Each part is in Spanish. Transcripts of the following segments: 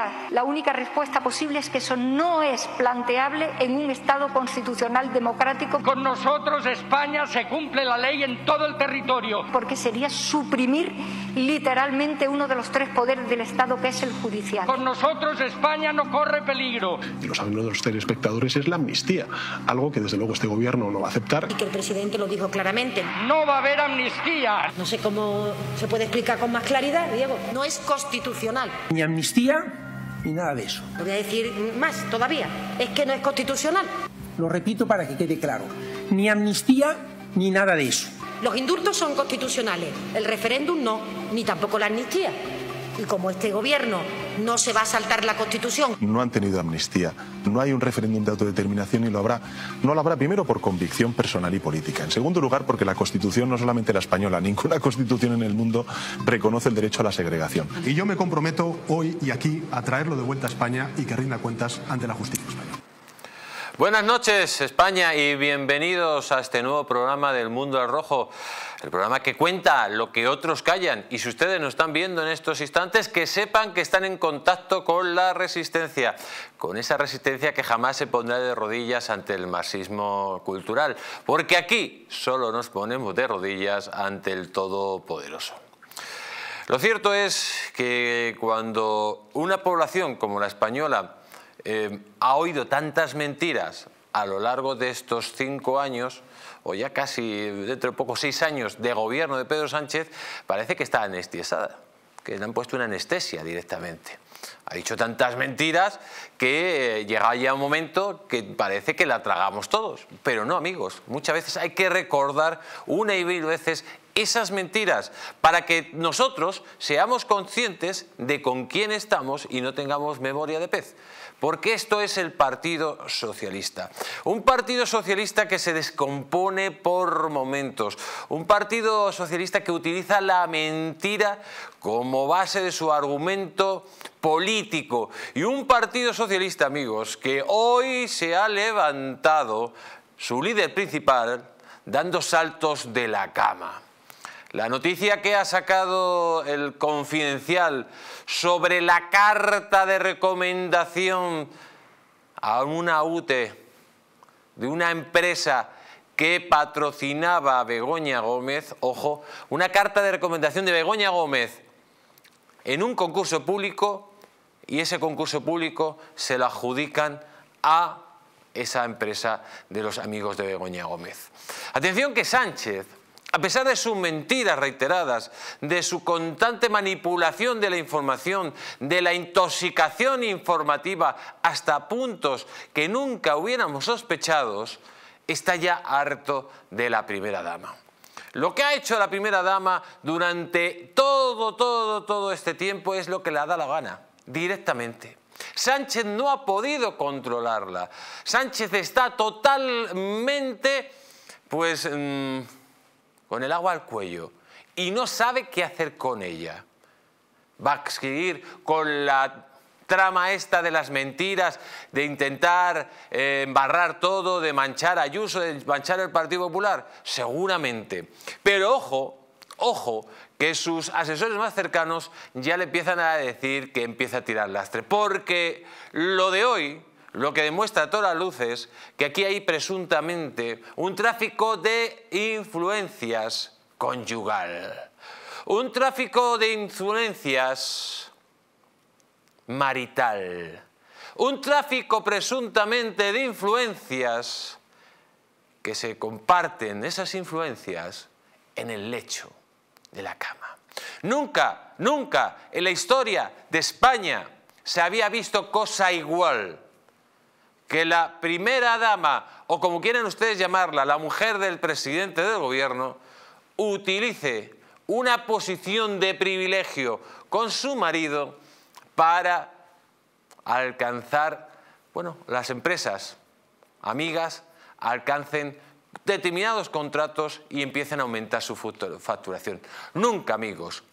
la única respuesta posible es que eso no es planteable en un Estado constitucional democrático. Con nosotros España se cumple la ley en todo el territorio. Porque sería suprimir literalmente uno de los tres poderes del Estado, que es el judicial. Con nosotros España no corre peligro. Y lo saben los telespectadores, es la amnistía, algo que desde luego este gobierno no va a aceptar. Y que el presidente lo dijo claramente. No va a haber amnistía. No sé cómo se puede explicar con más claridad, Diego. No es constitucional. Ni amnistía ni nada de eso. Lo voy a decir más todavía. Es que no es constitucional. Lo repito para que quede claro. Ni amnistía ni nada de eso. Los indultos son constitucionales. El referéndum no, ni tampoco la amnistía. Y como este gobierno no se va a saltar la Constitución. No han tenido amnistía, no hay un referéndum de autodeterminación y lo habrá. No lo habrá primero por convicción personal y política. En segundo lugar porque la Constitución, no solamente la española, ninguna Constitución en el mundo reconoce el derecho a la segregación. Y yo me comprometo hoy y aquí a traerlo de vuelta a España y que rinda cuentas ante la justicia española. Buenas noches España y bienvenidos a este nuevo programa del Mundo al Rojo, el programa que cuenta lo que otros callan, y si ustedes nos están viendo en estos instantes, que sepan que están en contacto con la resistencia, con esa resistencia que jamás se pondrá de rodillas ante el marxismo cultural, porque aquí solo nos ponemos de rodillas ante el Todopoderoso. Lo cierto es que cuando una población como la española ha oído tantas mentiras a lo largo de estos 5 años, o ya casi dentro de poco 6 años de gobierno de Pedro Sánchez, parece que está anestesiada, que le han puesto una anestesia directamente. Ha dicho tantas mentiras que llega ya un momento que parece que la tragamos todos. Pero no, amigos, muchas veces hay que recordar una y mil veces esas mentiras para que nosotros seamos conscientes de con quién estamos y no tengamos memoria de pez. Porque esto es el Partido Socialista. Un Partido Socialista que se descompone por momentos. Un Partido Socialista que utiliza la mentira como base de su argumento político. Y un Partido Socialista, amigos, que hoy se ha levantado su líder principal dando saltos de la cama. La noticia que ha sacado el Confidencial sobre la carta de recomendación a una UTE de una empresa que patrocinaba a Begoña Gómez, ojo, una carta de recomendación de Begoña Gómez en un concurso público, y ese concurso público se lo adjudican a esa empresa de los amigos de Begoña Gómez. Atención que Sánchez, a pesar de sus mentiras reiteradas, de su constante manipulación de la información, de la intoxicación informativa hasta puntos que nunca hubiéramos sospechado, está ya harto de la primera dama. Lo que ha hecho la primera dama durante todo este tiempo es lo que le ha dado la gana, directamente. Sánchez no ha podido controlarla. Sánchez está totalmente, pues, con el agua al cuello y no sabe qué hacer con ella. Va a seguir con la trama esta de las mentiras, de intentar embarrar todo, de manchar a Ayuso, de manchar el Partido Popular, seguramente. Pero ojo, que sus asesores más cercanos ya le empiezan a decir que empieza a tirar lastre, porque lo de hoy, lo que demuestra a todas las luces, que aquí hay presuntamente un tráfico de influencias conyugal, un tráfico de influencias marital, un tráfico presuntamente de influencias que se comparten, esas influencias, en el lecho de la cama. Nunca en la historia de España se había visto cosa igual. Que la primera dama, o como quieran ustedes llamarla, la mujer del presidente del gobierno, utilice una posición de privilegio con su marido para alcanzar, bueno, las empresas amigas alcancen determinados contratos y empiecen a aumentar su facturación. Nunca, amigos,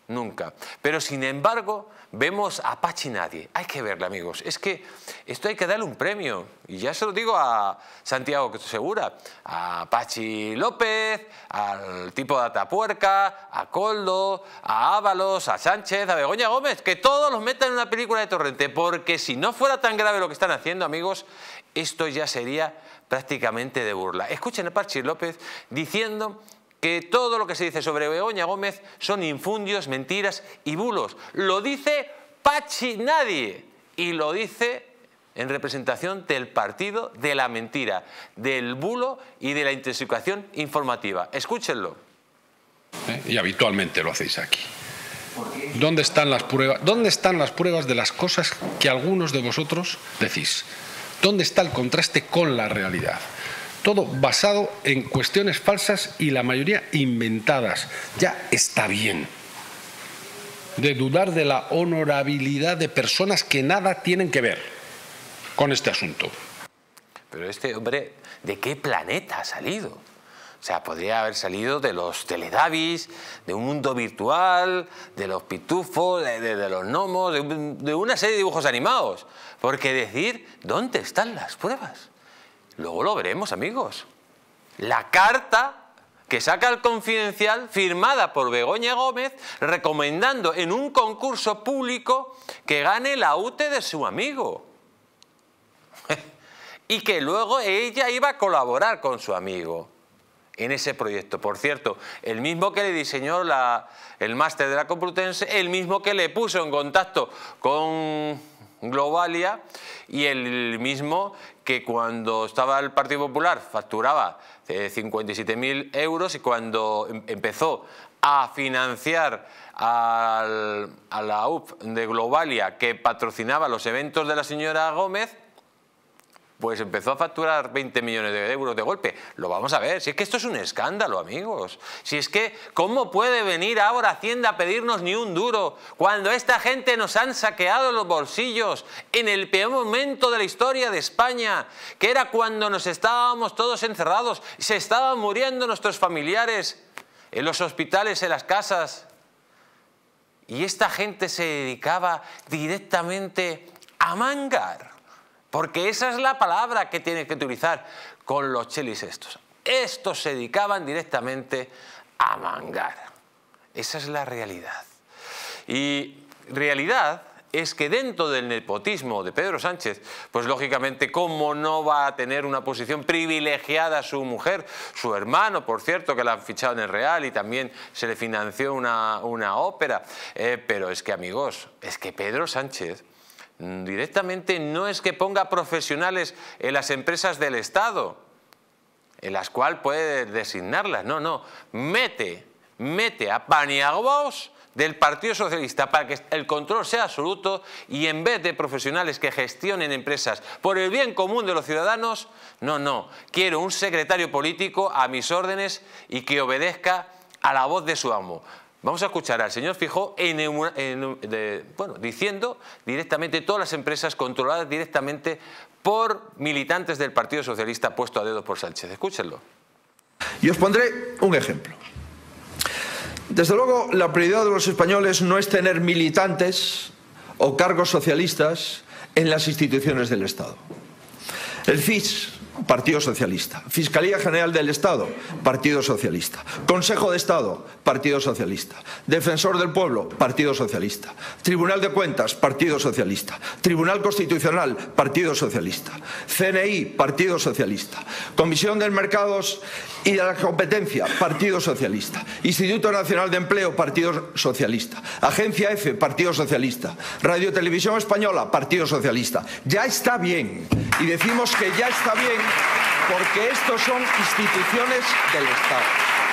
nunca. Pero sin embargo, vemos a Pachi Nadie. Hay que verle, amigos. Es que esto hay que darle un premio. Y ya se lo digo a Santiago Segura, a Pachi López, al tipo de Atapuerca, a Koldo, a Ábalos, a Sánchez, a Begoña Gómez, que todos los metan en una película de Torrente. Porque si no fuera tan grave lo que están haciendo, amigos, esto ya sería prácticamente de burla. Escuchen a Pachi López diciendo que todo lo que se dice sobre Begoña Gómez son infundios, mentiras y bulos. Lo dice Pachi Nadie y lo dice en representación del partido de la mentira, del bulo y de la intoxicación informativa. Escúchenlo. Y habitualmente lo hacéis aquí. ¿Dónde están las pruebas? ¿Dónde están las pruebas de las cosas que algunos de vosotros decís? ¿Dónde está el contraste con la realidad? Todo basado en cuestiones falsas y la mayoría inventadas. Ya está bien de dudar de la honorabilidad de personas que nada tienen que ver con este asunto. Pero este hombre, ¿de qué planeta ha salido? O sea, podría haber salido de los Teletubbies, de un mundo virtual, de los pitufos, de los gnomos, de una serie de dibujos animados. Porque decir, ¿dónde están las pruebas? Luego lo veremos, amigos. La carta que saca el Confidencial, firmada por Begoña Gómez, recomendando en un concurso público que gane la UTE de su amigo. Y que luego ella iba a colaborar con su amigo en ese proyecto. Por cierto, el mismo que le diseñó el máster de la Complutense, el mismo que le puso en contacto con Globalia y el mismo que cuando estaba el Partido Popular facturaba 57.000 euros y cuando empezó a financiar a la UP de Globalia, que patrocinaba los eventos de la señora Gómez, pues empezó a facturar 20 millones de euros de golpe. Lo vamos a ver. Si es que esto es un escándalo, amigos. Si es que, ¿cómo puede venir ahora Hacienda a pedirnos ni un duro cuando esta gente nos han saqueado los bolsillos en el peor momento de la historia de España, que era cuando nos estábamos todos encerrados, se estaban muriendo nuestros familiares en los hospitales, en las casas? Y esta gente se dedicaba directamente a mangar. Porque esa es la palabra que tiene que utilizar con los chelis estos. Estos se dedicaban directamente a mangar. Esa es la realidad. Y realidad es que dentro del nepotismo de Pedro Sánchez, pues lógicamente, ¿cómo no va a tener una posición privilegiada su mujer? Su hermano, por cierto, que la han fichado en el Real y también se le financió una ópera. Pero es que, amigos, es que Pedro Sánchez directamente no es que ponga profesionales en las empresas del Estado, en las cuales puede designarlas, no, mete a paniaguaos del Partido Socialista para que el control sea absoluto y en vez de profesionales que gestionen empresas por el bien común de los ciudadanos, no, quiero un secretario político a mis órdenes y que obedezca a la voz de su amo. Vamos a escuchar al señor Feijóo diciendo directamente todas las empresas controladas directamente por militantes del Partido Socialista puesto a dedo por Sánchez. Escúchenlo. Y os pondré un ejemplo. Desde luego, la prioridad de los españoles no es tener militantes o cargos socialistas en las instituciones del Estado. El FIS, Partido Socialista. Fiscalía General del Estado, Partido Socialista. Consejo de Estado, Partido Socialista. Defensor del Pueblo, Partido Socialista. Tribunal de Cuentas, Partido Socialista. Tribunal Constitucional, Partido Socialista. CNI, Partido Socialista. Comisión de Mercados y de la Competencia, Partido Socialista. Instituto Nacional de Empleo, Partido Socialista. Agencia EFE, Partido Socialista. Radio Televisión Española, Partido Socialista. Ya está bien. Y decimos que ya está bien porque estos son instituciones del Estado.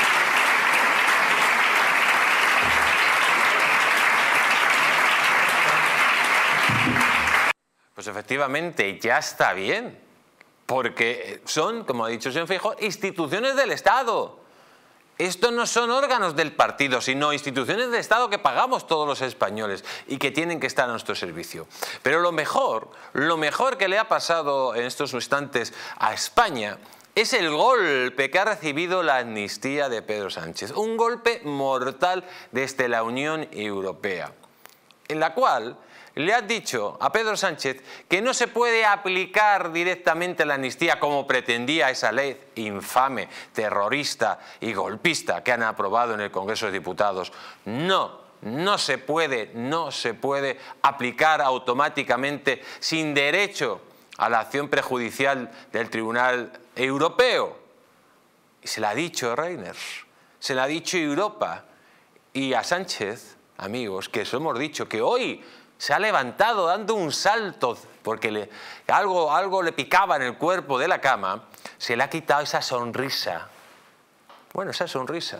Pues efectivamente, ya está bien, porque son, como ha dicho el señor Feijóo, instituciones del Estado. Estos no son órganos del partido, sino instituciones del Estado que pagamos todos los españoles y que tienen que estar a nuestro servicio. Pero lo mejor que le ha pasado en estos instantes a España es el golpe que ha recibido la amnistía de Pedro Sánchez. Un golpe mortal desde la Unión Europea, en la cual le ha dicho a Pedro Sánchez que no se puede aplicar directamente la amnistía como pretendía esa ley infame, terrorista y golpista que han aprobado en el Congreso de Diputados. No se puede aplicar automáticamente sin derecho a la acción prejudicial del Tribunal Europeo. Y se la ha dicho Reyners, se la ha dicho Europa. Y a Sánchez, amigos, que os hemos dicho que hoy se ha levantado dando un salto porque algo le picaba en el cuerpo de la cama, se le ha quitado esa sonrisa. Bueno, esa sonrisa.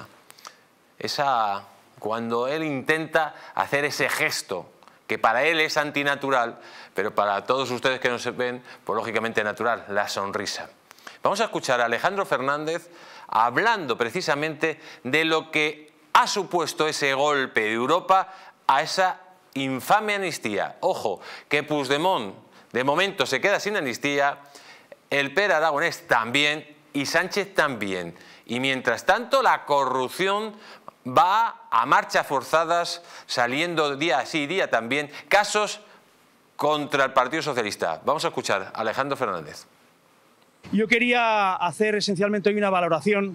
Cuando él intenta hacer ese gesto, que para él es antinatural, pero para todos ustedes que no se ven, pues lógicamente natural, la sonrisa. Vamos a escuchar a Alejandro Fernández hablando precisamente de lo que ha supuesto ese golpe de Europa a esa infame amnistía. Ojo, que Puigdemont de momento se queda sin amnistía, el Pere Aragonés también y Sánchez también. Y mientras tanto la corrupción va a marchas forzadas, saliendo día sí día también casos contra el Partido Socialista. Vamos a escuchar a Alejandro Fernández. Yo quería hacer esencialmente hoy una valoración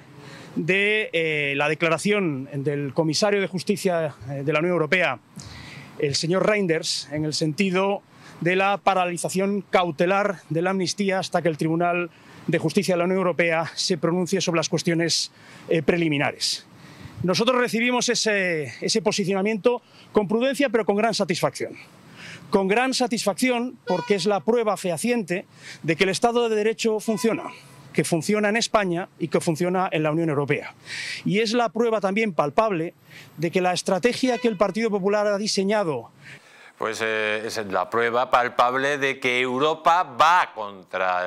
de la declaración del comisario de Justicia de la Unión Europea, el señor Reinders, en el sentido de la paralización cautelar de la amnistía hasta que el Tribunal de Justicia de la Unión Europea se pronuncie sobre las cuestiones preliminares. Nosotros recibimos ese posicionamiento con prudencia, pero con gran satisfacción. Con gran satisfacción porque es la prueba fehaciente de que el Estado de Derecho funciona, que funciona en España y que funciona en la Unión Europea. Y es la prueba también palpable de que la estrategia que el Partido Popular ha diseñado... Pues es la prueba palpable de que Europa va contra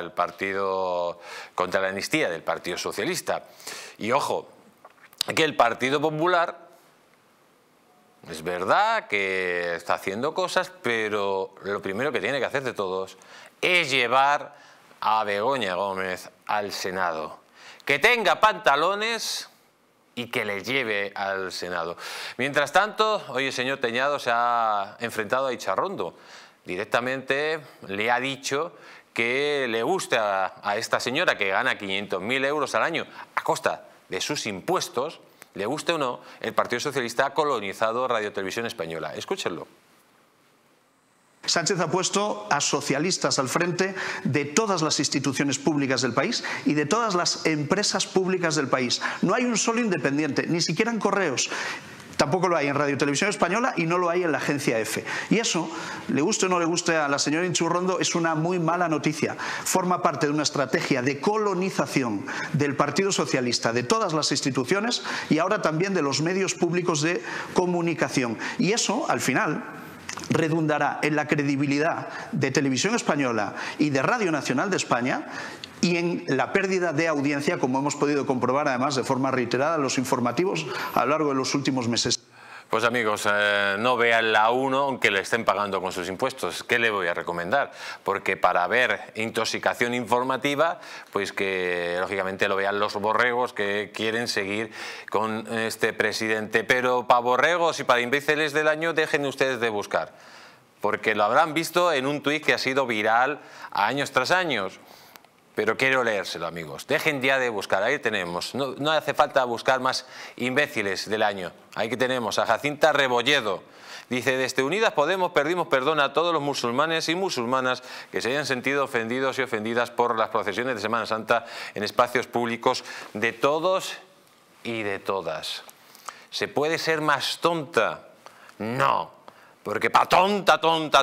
la amnistía del Partido Socialista. Y ojo, que el Partido Popular es verdad que está haciendo cosas, pero lo primero que tiene que hacer de todos es llevar a Begoña Gómez al Senado. Que tenga pantalones y que le lleve al Senado. Mientras tanto, hoy el señor Teñado se ha enfrentado a Icharrondo. Directamente le ha dicho que le gusta a esta señora que gana 500.000 euros al año a costa de sus impuestos, le guste o no, el Partido Socialista ha colonizado Radio Televisión Española. Escúchenlo. Sánchez ha puesto a socialistas al frente de todas las instituciones públicas del país y de todas las empresas públicas del país. No hay un solo independiente, ni siquiera en Correos. Tampoco lo hay en Radio Televisión Española y no lo hay en la agencia EFE. Y eso, le guste o no le guste a la señora Icharrondo, es una muy mala noticia. Forma parte de una estrategia de colonización del Partido Socialista, de todas las instituciones y ahora también de los medios públicos de comunicación. Y eso, al final, redundará en la credibilidad de Televisión Española y de Radio Nacional de España y en la pérdida de audiencia, como hemos podido comprobar además de forma reiterada en los informativos a lo largo de los últimos meses. Pues amigos, no vean la 1 aunque le estén pagando con sus impuestos. ¿Qué le voy a recomendar? Porque para ver intoxicación informativa, pues que lógicamente lo vean los borregos que quieren seguir con este presidente. Pero para borregos y para imbéciles del año dejen ustedes de buscar. Porque lo habrán visto en un tuit que ha sido viral años tras años. Pero quiero leérselo, amigos. Dejen ya de buscar. Ahí tenemos. No hace falta buscar más imbéciles del año. Ahí que tenemos a Jacinta Rebolledo. Dice, desde Unidas Podemos pedimos perdón a todos los musulmanes y musulmanas que se hayan sentido ofendidos y ofendidas por las procesiones de Semana Santa en espacios públicos de todos y de todas. ¿Se puede ser más tonta? No. Porque pa' tonta,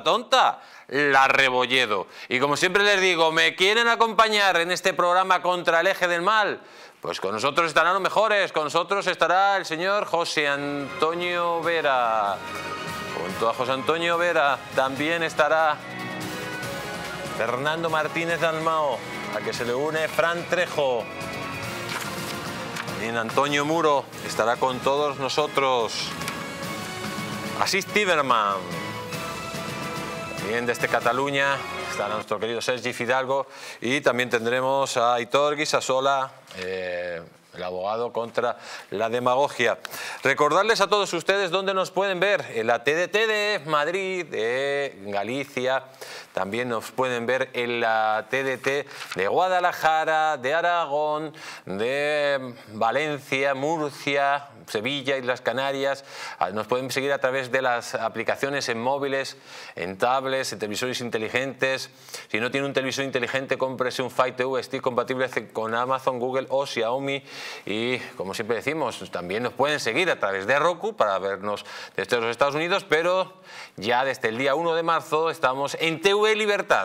la Rebolledo. Y como siempre les digo, ¿me quieren acompañar en este programa contra el eje del mal? Pues con nosotros estarán los mejores, con nosotros estará el señor José Antonio Vera. Junto a José Antonio Vera también estará Fernando Martínez Dalmao, a que se le une Fran Trejo. También Antonio Muro estará con todos nosotros. Asís Tiberman. Bien, desde Cataluña está nuestro querido Sergi Fidalgo y también tendremos a Aitor Guisasola, el abogado contra la demagogia. Recordarles a todos ustedes dónde nos pueden ver, en la TDT de Madrid, de Galicia, también nos pueden ver en la TDT de Guadalajara, de Aragón, de Valencia, Murcia, Sevilla, Islas Canarias. Nos pueden seguir a través de las aplicaciones en móviles, en tablets, en televisores inteligentes. Si no tiene un televisor inteligente, cómprese un Fire TV Stick compatible con Amazon, Google o Xiaomi. Y como siempre decimos, también nos pueden seguir a través de Roku para vernos desde los Estados Unidos, pero ya desde el día 1 de marzo estamos en TV Libertad,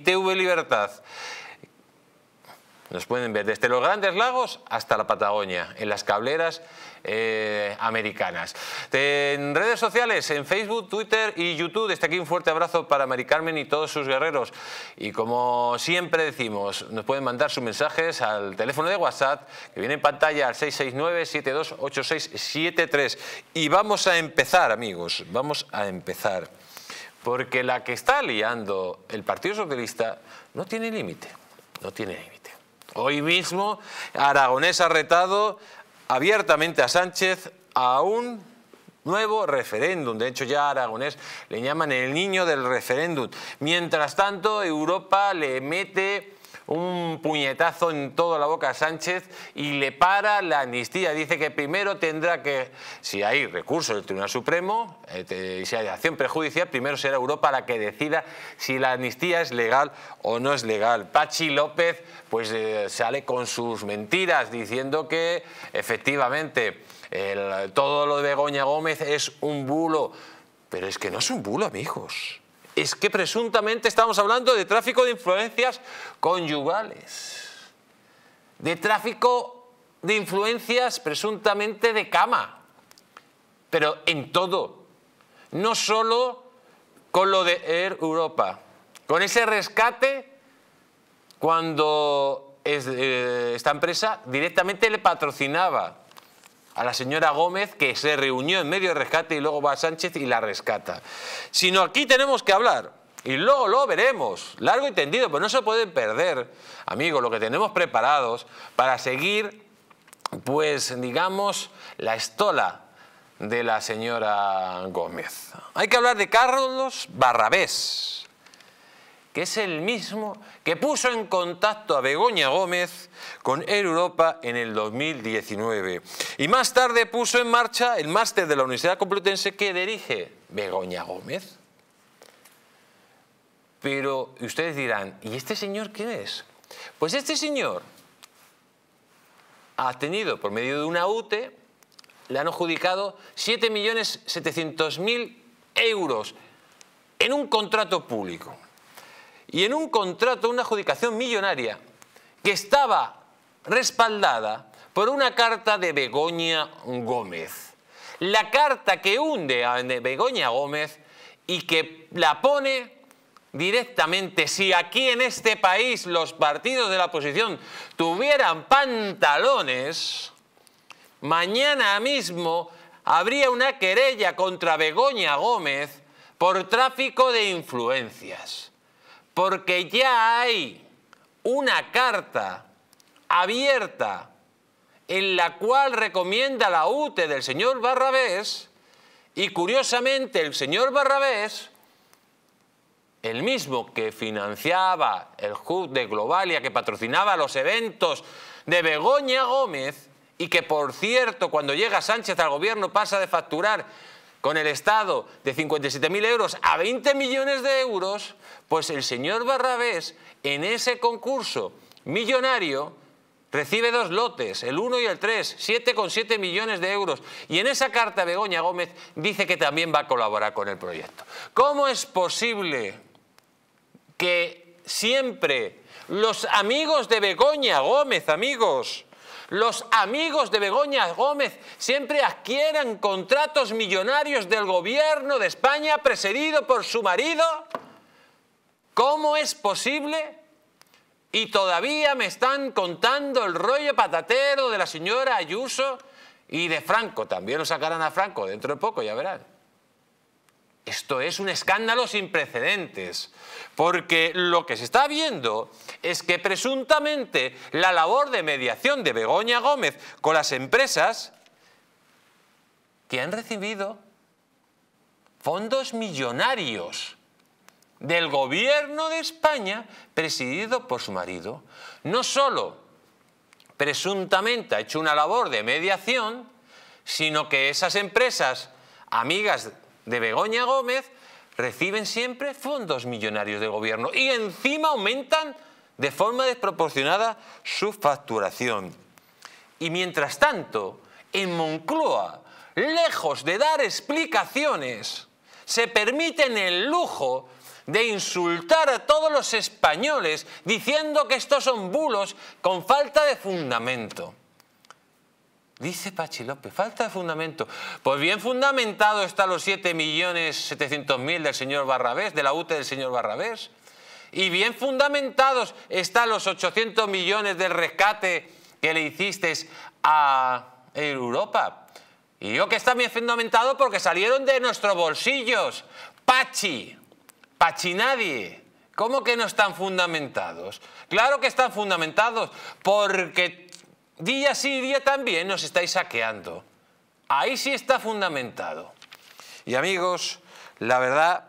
Nos pueden ver desde los Grandes Lagos hasta la Patagonia, en las cableras americanas. En redes sociales, en Facebook, Twitter y YouTube, desde aquí un fuerte abrazo para Mari Carmen y todos sus guerreros. Y como siempre decimos, nos pueden mandar sus mensajes al teléfono de WhatsApp que viene en pantalla al 669-728673. Y vamos a empezar, amigos, vamos a empezar. Porque la que está liando el Partido Socialista no tiene límite, no tiene límite. Hoy mismo Aragonés ha retado abiertamente a Sánchez a un nuevo referéndum. De hecho, ya a Aragonés le llaman el niño del referéndum. Mientras tanto, Europa le mete un puñetazo en toda la boca a Sánchez y le para la amnistía. Dice que primero tendrá que, si hay recurso del Tribunal Supremo, y si hay acción prejudicial, primero será Europa la que decida si la amnistía es legal o no es legal. Pachi López pues sale con sus mentiras diciendo que efectivamente todo lo de Begoña Gómez es un bulo. Pero es que no es un bulo, amigos. Es que presuntamente estamos hablando de tráfico de influencias conyugales, de tráfico de influencias presuntamente de cama, pero en todo, no solo con lo de Air Europa, con ese rescate cuando esta empresa directamente le patrocinaba a la señora Gómez, que se reunió en medio de rescate y luego va a Sánchez y la rescata. Sino aquí tenemos que hablar, y luego lo veremos, largo y tendido, pero no se pueden perder, amigos, lo que tenemos preparados para seguir, pues digamos, la estola de la señora Gómez. Hay que hablar de Carlos Barrabés, que es el mismo que puso en contacto a Begoña Gómez con Air Europa en el 2019. Y más tarde puso en marcha el máster de la Universidad Complutense que dirige Begoña Gómez. Pero ustedes dirán, ¿y este señor quién es? Pues este señor ha tenido, por medio de una UTE, le han adjudicado 7.700.000 euros en un contrato público. Y en un contrato, una adjudicación millonaria que estaba respaldada por una carta de Begoña Gómez. La carta que hunde a Begoña Gómez y que la pone directamente, si aquí en este país los partidos de la oposición tuvieran pantalones, mañana mismo habría una querella contra Begoña Gómez por tráfico de influencias. Porque ya hay una carta abierta en la cual recomienda la UTE del señor Barrabés y curiosamente el señor Barrabés, el mismo que financiaba el HUB de Globalia, que patrocinaba los eventos de Begoña Gómez y que por cierto cuando llega Sánchez al gobierno pasa de facturar con el Estado de 57.000 euros a 20 millones de euros, pues el señor Barrabés en ese concurso millonario recibe 2 lotes, el 1 y el 3, 7,7 millones de euros. Y en esa carta Begoña Gómez dice que también va a colaborar con el proyecto. ¿Cómo es posible que siempre los amigos de Begoña Gómez, amigos, los amigos de Begoña Gómez siempre adquieran contratos millonarios del gobierno de España presidido por su marido? ¿Cómo es posible? Y todavía me están contando el rollo patatero de la señora Ayuso y de Franco. También lo sacarán a Franco dentro de poco, ya verán. Esto es un escándalo sin precedentes, porque lo que se está viendo es que presuntamente la labor de mediación de Begoña Gómez con las empresas que han recibido fondos millonarios del gobierno de España presidido por su marido, no solo presuntamente ha hecho una labor de mediación, sino que esas empresas amigas de Begoña Gómez reciben siempre fondos millonarios del gobierno y encima aumentan de forma desproporcionada su facturación. Y mientras tanto, en Moncloa, lejos de dar explicaciones, se permiten el lujo de insultar a todos los españoles diciendo que estos son bulos con falta de fundamento. Dice Patxi López, falta de fundamento. Pues bien fundamentado están los 7.700.000 del señor Barrabés, de la UTE del señor Barrabés. Y bien fundamentados están los 800 millones del rescate que le hicisteis a Europa. Y yo que está bien fundamentado porque salieron de nuestros bolsillos. Patxi nadie. ¿Cómo que no están fundamentados? Claro que están fundamentados porque día sí, día también nos estáis saqueando. Ahí sí está fundamentado. Y amigos, la verdad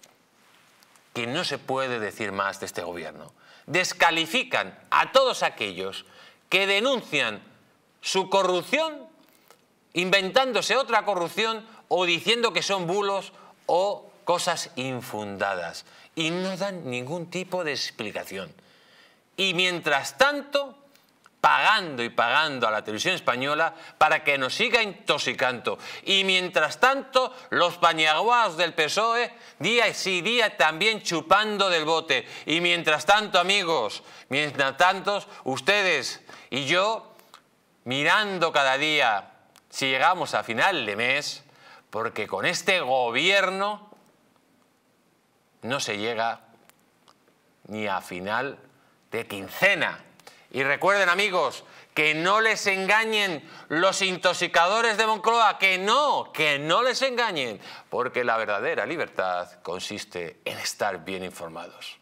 que no se puede decir más de este gobierno. Descalifican a todos aquellos que denuncian su corrupción, inventándose otra corrupción o diciendo que son bulos o cosas infundadas. Y no dan ningún tipo de explicación. Y mientras tanto, pagando y pagando a la televisión española para que nos siga intoxicando. Y mientras tanto, los pañaguaos del PSOE, día sí día también chupando del bote. Y mientras tanto, amigos, mientras tanto, ustedes y yo, mirando cada día si llegamos a final de mes, porque con este gobierno no se llega ni a final de quincena. Y recuerden, amigos, que no les engañen los intoxicadores de Moncloa, que no les engañen, porque la verdadera libertad consiste en estar bien informados.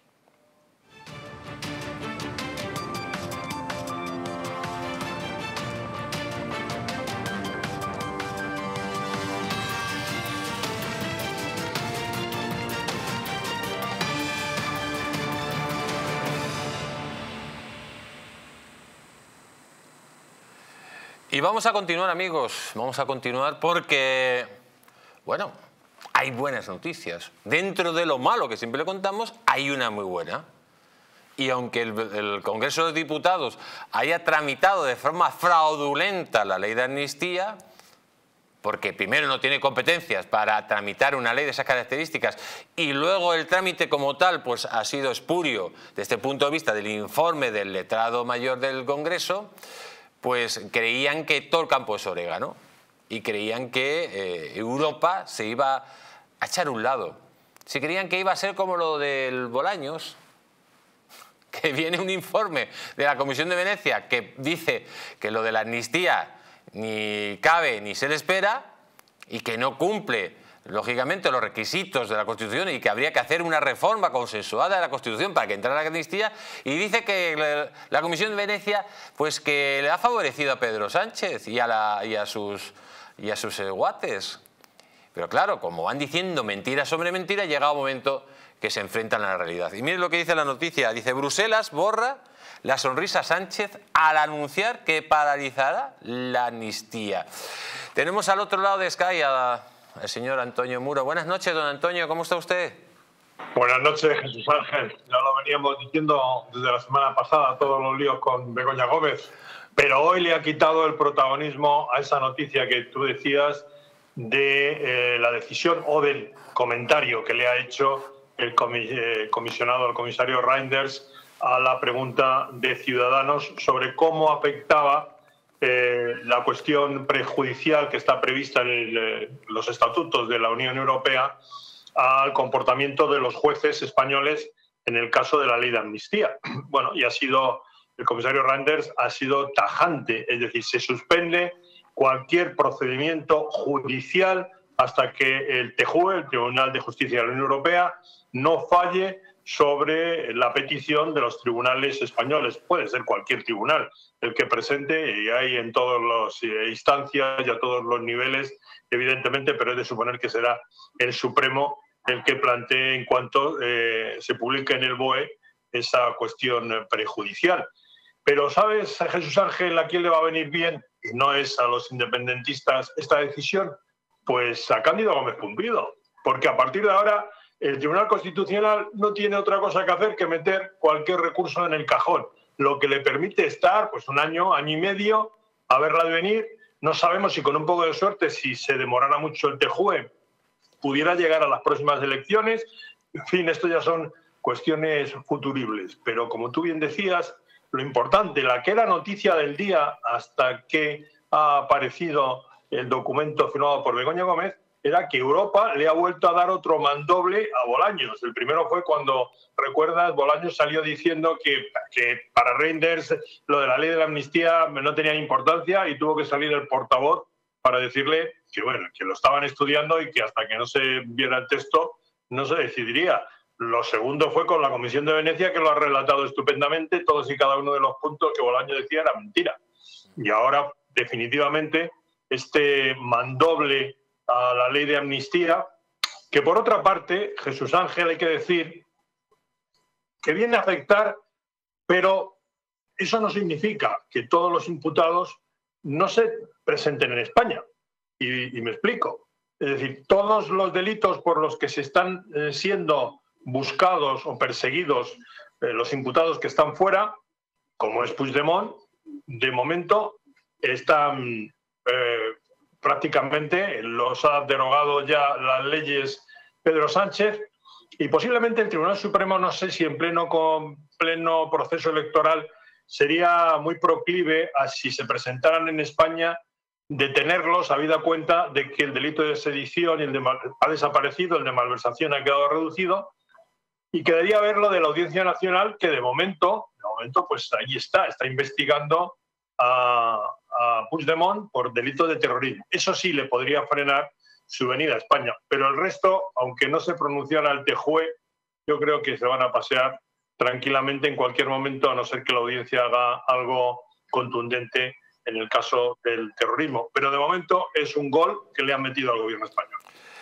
Y vamos a continuar, amigos, vamos a continuar porque, bueno, hay buenas noticias. Dentro de lo malo que siempre le contamos, hay una muy buena. Y aunque el Congreso de Diputados haya tramitado de forma fraudulenta la ley de amnistía, porque primero no tiene competencias para tramitar una ley de esas características y luego el trámite como tal pues ha sido espurio desde el punto de vista del informe del letrado mayor del Congreso, pues creían que todo el campo es orégano y creían que Europa se iba a echar a un lado. Se creían que iba a ser como lo del Bolaños, que viene un informe de la Comisión de Venecia que dice que lo de la amnistía ni cabe ni se le espera y que no cumple lógicamente los requisitos de la Constitución y que habría que hacer una reforma consensuada de la Constitución para que entrara la amnistía, y dice que la Comisión de Venecia pues que le ha favorecido a Pedro Sánchez y a sus guates. Pero claro, como van diciendo mentiras sobre mentiras, llega un momento que se enfrentan a la realidad. Y miren lo que dice la noticia, dice: Bruselas borra la sonrisa Sánchez al anunciar que paralizará la amnistía. Tenemos al otro lado de Sky al señor Antonio Muro. Buenas noches, don Antonio, ¿cómo está usted? Buenas noches, Jesús Ángel. Ya lo veníamos diciendo desde la semana pasada, todos los líos con Begoña Gómez, pero hoy le ha quitado el protagonismo a esa noticia que tú decías de la decisión o del comentario que le ha hecho el comisario Reinders a la pregunta de Ciudadanos sobre cómo afectaba la cuestión prejudicial que está prevista en los estatutos de la Unión Europea al comportamiento de los jueces españoles en el caso de la ley de amnistía. Bueno, y el comisario Reinders ha sido tajante, es decir, se suspende cualquier procedimiento judicial hasta que el TJUE, el Tribunal de Justicia de la Unión Europea, no falle sobre la petición de los tribunales españoles. Puede ser cualquier tribunal el que presente, y hay en todas las instancias y a todos los niveles, evidentemente, pero es de suponer que será el Supremo el que plantee en cuanto se publique en el BOE esa cuestión prejudicial. Pero ¿sabes, Jesús Ángel, a quién le va a venir bien? Y no es a los independentistas esta decisión, pues a Cándido Gómez Pumpido, porque a partir de ahora el Tribunal Constitucional no tiene otra cosa que hacer que meter cualquier recurso en el cajón, lo que le permite estar pues un año, año y medio, a verla de venir. No sabemos si con un poco de suerte, si se demorara mucho el TJUE, pudiera llegar a las próximas elecciones. En fin, esto ya son cuestiones futuribles, pero como tú bien decías, lo importante, la que era noticia del día hasta que ha aparecido el documento firmado por Begoña Gómez, era que Europa le ha vuelto a dar otro mandoble a Bolaños. El primero fue cuando, recuerdas, Bolaños salió diciendo que para Reinders lo de la ley de la amnistía no tenía importancia, y tuvo que salir el portavoz para decirle que, bueno, que lo estaban estudiando y que hasta que no se viera el texto no se decidiría. Lo segundo fue con la Comisión de Venecia, que lo ha relatado estupendamente, todos y cada uno de los puntos que Bolaños decía era mentira. Y ahora, definitivamente, este mandoble a la ley de amnistía, que por otra parte, Jesús Ángel, hay que decir que viene a afectar, pero eso no significa que todos los imputados no se presenten en España. Y me explico. Es decir, todos los delitos por los que se están siendo buscados o perseguidos los imputados que están fuera, como es Puigdemont, de momento están prácticamente, los ha derogado ya las leyes Pedro Sánchez, y posiblemente el Tribunal Supremo, no sé si en pleno proceso electoral, sería muy proclive a, si se presentaran en España, detenerlos, habida cuenta de que el delito de sedición y el de ha desaparecido, el de malversación ha quedado reducido, y quedaría ver lo de la Audiencia Nacional, que de momento pues ahí está investigando a Puigdemont por delito de terrorismo. Eso sí le podría frenar su venida a España, pero el resto, aunque no se pronunciara el TJUE, yo creo que se van a pasear tranquilamente en cualquier momento, a no ser que la audiencia haga algo contundente en el caso del terrorismo. Pero de momento es un gol que le han metido al gobierno español.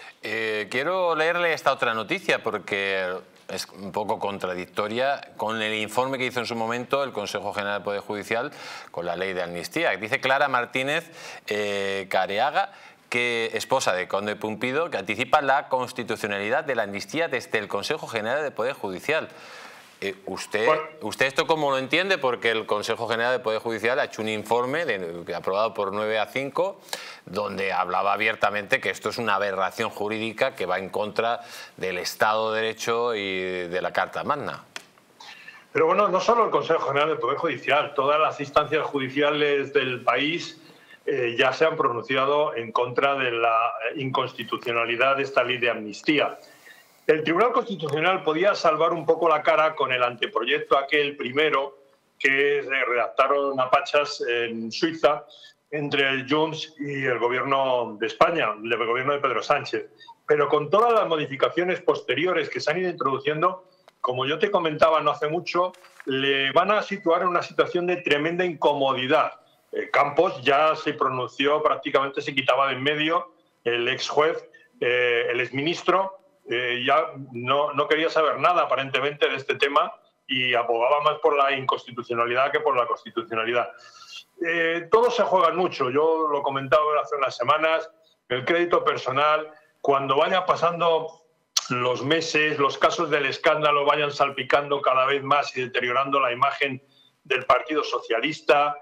Quiero leerle esta otra noticia porque es un poco contradictoria con el informe que hizo en su momento el Consejo General del Poder Judicial con la ley de amnistía. Dice Clara Martínez Careaga, que esposa de Conde Pumpido, que anticipa la constitucionalidad de la amnistía desde el Consejo General del Poder Judicial. ¿Usted esto cómo lo entiende? Porque el Consejo General del Poder Judicial ha hecho un informe aprobado por 9-5, donde hablaba abiertamente que esto es una aberración jurídica que va en contra del Estado de Derecho y de la Carta Magna. Pero bueno, no solo el Consejo General del Poder Judicial, todas las instancias judiciales del país ya se han pronunciado en contra de la inconstitucionalidad de esta ley de amnistía. El Tribunal Constitucional podía salvar un poco la cara con el anteproyecto aquel primero que redactaron a pachas en Suiza entre el Junts y el Gobierno de España, el Gobierno de Pedro Sánchez. Pero con todas las modificaciones posteriores que se han ido introduciendo, como yo te comentaba no hace mucho, le van a situar en una situación de tremenda incomodidad. Campos ya se pronunció, prácticamente se quitaba de en medio, el ex juez, el exministro, ya no quería saber nada aparentemente de este tema y abogaba más por la inconstitucionalidad que por la constitucionalidad. Todos se juegan mucho, yo lo comentaba hace unas semanas, el crédito personal, cuando vaya pasando los meses, los casos del escándalo vayan salpicando cada vez más y deteriorando la imagen del Partido Socialista,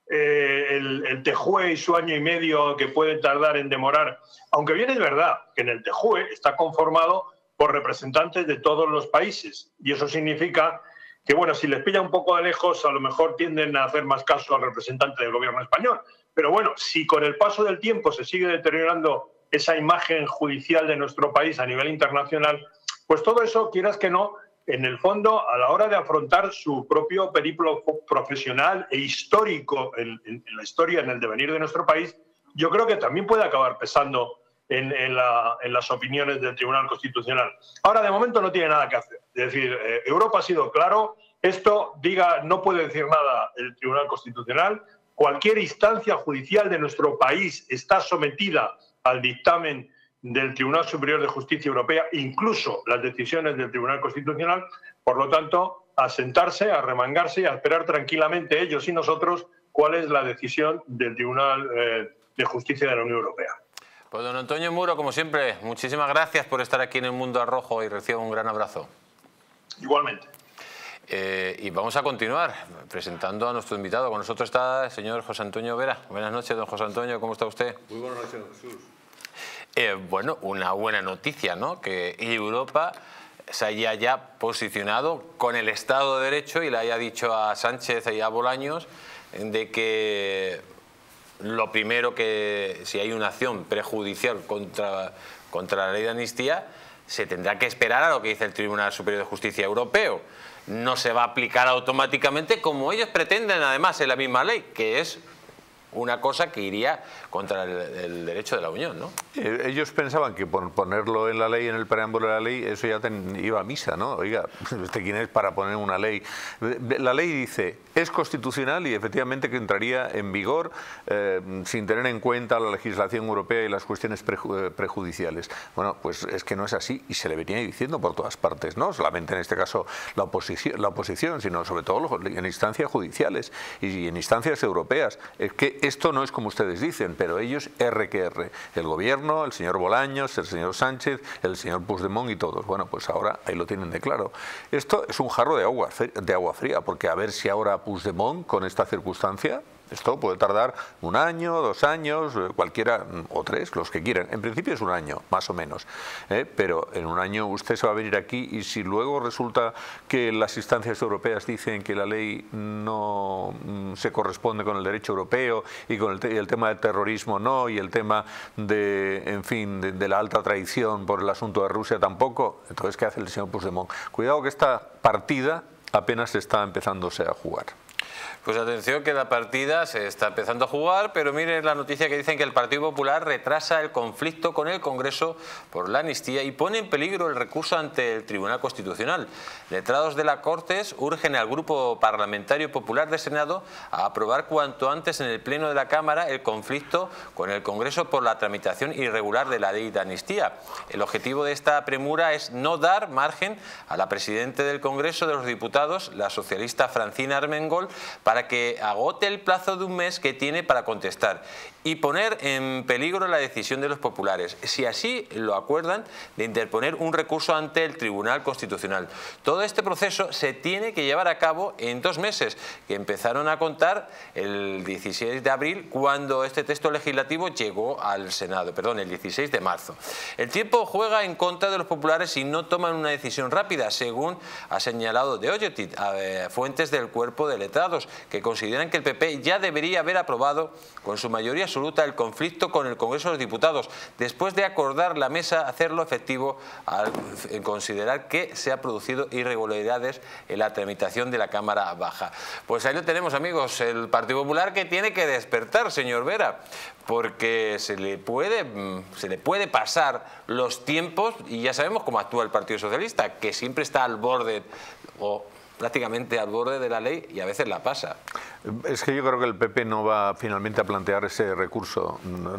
el TJUE y su año y medio que puede tardar en demorar, aunque bien es verdad que en el TJUE está conformado por representantes de todos los países, y eso significa que, bueno, si les pilla un poco de lejos, a lo mejor tienden a hacer más caso al representante del gobierno español. Pero bueno, si con el paso del tiempo se sigue deteriorando esa imagen judicial de nuestro país a nivel internacional, pues todo eso, quieras que no, en el fondo, a la hora de afrontar su propio periplo profesional e histórico en la historia, en el devenir de nuestro país, yo creo que también puede acabar pesando en las opiniones del Tribunal Constitucional. Ahora, de momento, no tiene nada que hacer. Es decir, Europa ha sido claro. Esto, no puede decir nada el Tribunal Constitucional. Cualquier instancia judicial de nuestro país está sometida al dictamen del Tribunal Superior de Justicia Europea, incluso las decisiones del Tribunal Constitucional. Por lo tanto, a sentarse, a remangarse y a esperar tranquilamente ellos y nosotros cuál es la decisión del Tribunal de Justicia de la Unión Europea. Pues don Antonio Muro, como siempre, muchísimas gracias por estar aquí en el Mundo al Rojo y reciba un gran abrazo. Igualmente. Y vamos a continuar presentando a nuestro invitado. Con nosotros está el señor José Antonio Vera. Buenas noches, don José Antonio, ¿cómo está usted? Muy buenas noches, don Jesús. Bueno, una buena noticia, ¿no? Que Europa se haya ya posicionado con el Estado de Derecho y le haya dicho a Sánchez y a Bolaños de que lo primero, que si hay una acción prejudicial contra la ley de amnistía, se tendrá que esperar a lo que dice el Tribunal Superior de Justicia Europeo. No se va a aplicar automáticamente como ellos pretenden, además, en la misma ley, que es una cosa que iría contra el derecho de la Unión, ¿no? Ellos pensaban que por ponerlo en la ley, en el preámbulo de la ley, eso ya iba a misa, ¿no? Oiga, ¿usted quién es para poner una ley? La ley dice, es constitucional y efectivamente que entraría en vigor sin tener en cuenta la legislación europea y las cuestiones prejudiciales. Bueno, pues es que no es así y se le venía diciendo por todas partes, no solamente en este caso la oposición, sino sobre todo en instancias judiciales y en instancias europeas. Es que esto no es como ustedes dicen, pero ellos R que R. El gobierno, el señor Bolaños, el señor Sánchez, el señor Puigdemont y todos. Bueno, pues ahora ahí lo tienen de claro. Esto es un jarro de agua fría, porque a ver si ahora Puigdemont, con esta circunstancia, esto puede tardar 1 año, 2 años, cualquiera, o 3, los que quieran. En principio es 1 año, más o menos. Pero en 1 año usted se va a venir aquí y si luego resulta que las instancias europeas dicen que la ley no se corresponde con el derecho europeo y con el tema del terrorismo no, y el tema de, en fin, de la alta traición por el asunto de Rusia tampoco, entonces ¿qué hace el señor Puigdemont? Cuidado que esta partida apenas está empezándose a jugar. Pues atención que la partida se está empezando a jugar, pero miren la noticia que dicen que el Partido Popular retrasa el conflicto con el Congreso por la amnistía y pone en peligro el recurso ante el Tribunal Constitucional. Letrados de la Cortes urgen al Grupo Parlamentario Popular del Senado a aprobar cuanto antes en el Pleno de la Cámara el conflicto con el Congreso por la tramitación irregular de la ley de amnistía. El objetivo de esta premura es no dar margen a la presidenta del Congreso de los Diputados, la socialista Francina Armengol, para que agote el plazo de 1 mes que tiene para contestar y poner en peligro la decisión de los populares, si así lo acuerdan, de interponer un recurso ante el Tribunal Constitucional. Todo este proceso se tiene que llevar a cabo en 2 meses, que empezaron a contar el 16 de abril, cuando este texto legislativo llegó al Senado, perdón, el 16 de marzo. El tiempo juega en contra de los populares si no toman una decisión rápida, según ha señalado De Oyottit, fuentes del cuerpo de letrados, que consideran que el PP ya debería haber aprobado con su mayoría absoluta el conflicto con el Congreso de los Diputados, después de acordar la mesa hacerlo efectivo al considerar que se han producido irregularidades en la tramitación de la Cámara Baja. Pues ahí lo tenemos, amigos, el Partido Popular que tiene que despertar, señor Vera, porque se le puede pasar los tiempos y ya sabemos cómo actúa el Partido Socialista, que siempre está al borde o prácticamente al borde de la ley y a veces la pasa. Es que yo creo que el PP no va finalmente a plantear ese recurso,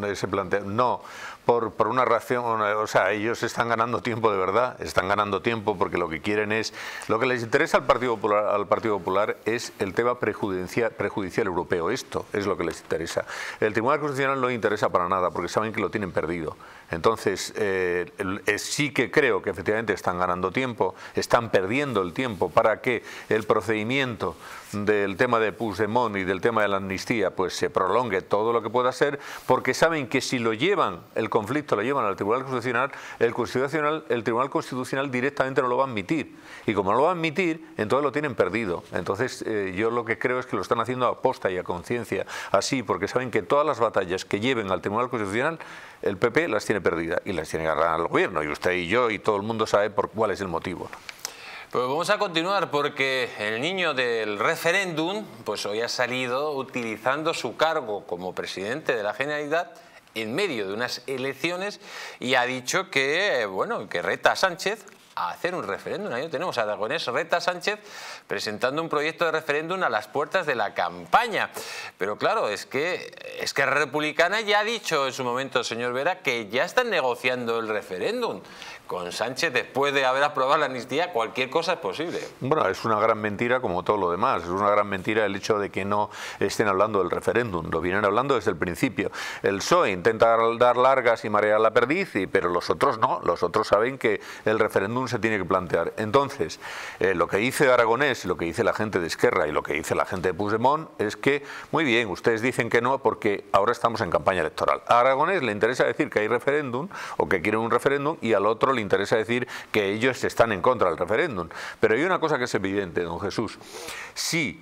no, por una reacción, o sea, ellos están ganando tiempo de verdad, están ganando tiempo porque lo que quieren es, lo que les interesa al Partido Popular es el tema prejudicial europeo, esto es lo que les interesa. El Tribunal Constitucional no les interesa para nada porque saben que lo tienen perdido. Entonces, sí que creo que efectivamente están ganando tiempo, están perdiendo el tiempo para que el procedimiento del tema de Puigdemont y del tema de la amnistía pues se prolongue todo lo que pueda ser, porque saben que si el conflicto lo llevan al Tribunal Constitucional, el Tribunal Constitucional directamente no lo va a admitir, y como no lo va a admitir, entonces lo tienen perdido. Entonces yo lo que creo es que lo están haciendo a posta y a conciencia, así, porque saben que todas las batallas que lleven al Tribunal Constitucional el PP las tiene perdidas y las tiene que ganar al gobierno, y usted y yo y todo el mundo sabe por cuál es el motivo. Pues vamos a continuar porque el niño del referéndum pues hoy ha salido utilizando su cargo como presidente de la Generalitat en medio de unas elecciones y ha dicho que, bueno, que reta a Sánchez a hacer un referéndum. Ahí tenemos a Aragonés reta a Sánchez presentando un proyecto de referéndum a las puertas de la campaña. Pero claro, es que Republicana ya ha dicho en su momento, señor Vera, que ya están negociando el referéndum. Con Sánchez, después de haber aprobado la amnistía, cualquier cosa es posible. Bueno, es una gran mentira como todo lo demás. Es una gran mentira el hecho de que no estén hablando del referéndum. Lo vienen hablando desde el principio. El PSOE intenta dar largas y marear la perdiz, pero los otros no. Los otros saben que el referéndum se tiene que plantear. Entonces, lo que dice Aragonés, lo que dice la gente de Esquerra y lo que dice la gente de Puigdemont es que, muy bien, ustedes dicen que no porque ahora estamos en campaña electoral. A Aragonés le interesa decir que hay referéndum o que quieren un referéndum y al otro le interesa decir que ellos están en contra del referéndum. Pero hay una cosa que es evidente, don Jesús. Si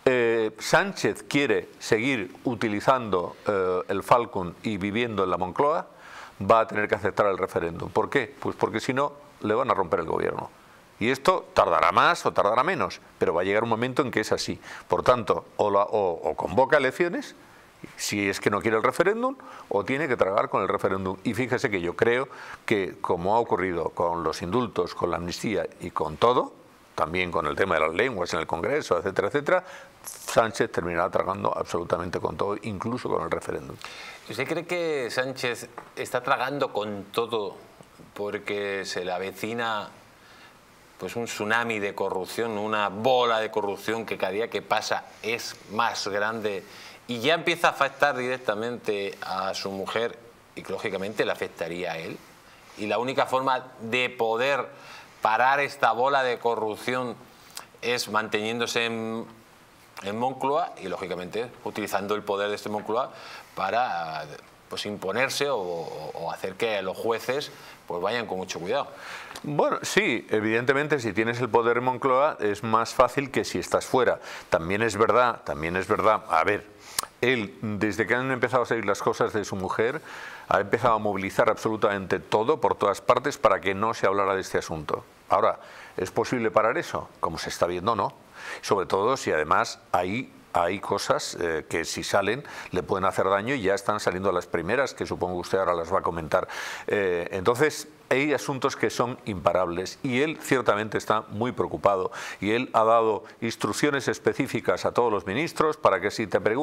Sánchez quiere seguir utilizando el Falcon y viviendo en la Moncloa, va a tener que aceptar el referéndum. ¿Por qué? Pues porque si no, le van a romper el gobierno. Y esto tardará más o tardará menos, pero va a llegar un momento en que es así. Por tanto, o convoca elecciones, si es que no quiere el referéndum, o tiene que tragar con el referéndum. Y fíjese que yo creo que, como ha ocurrido con los indultos, con la amnistía y con todo, también con el tema de las lenguas en el Congreso, etcétera, etcétera, Sánchez terminará tragando absolutamente con todo, incluso con el referéndum. ¿Usted cree que Sánchez está tragando con todo porque se le avecina pues un tsunami de corrupción, una bola de corrupción que cada día que pasa es más grande y ya empieza a afectar directamente a su mujer y que lógicamente le afectaría a él? Y la única forma de poder parar esta bola de corrupción es manteniéndose en Moncloa y lógicamente utilizando el poder de este Moncloa para pues imponerse o hacer que los jueces pues vayan con mucho cuidado. Bueno, sí, evidentemente si tienes el poder en Moncloa es más fácil que si estás fuera. También es verdad, a ver, él desde que han empezado a salir las cosas de su mujer ha empezado a movilizar absolutamente todo por todas partes para que no se hablara de este asunto. Ahora, ¿es posible parar eso? Como se está viendo, no. Sobre todo si además hay cosas que si salen le pueden hacer daño y ya están saliendo las primeras, que supongo que usted ahora las va a comentar. Entonces, hay asuntos que son imparables y él ciertamente está muy preocupado y él ha dado instrucciones específicas a todos los ministros para que si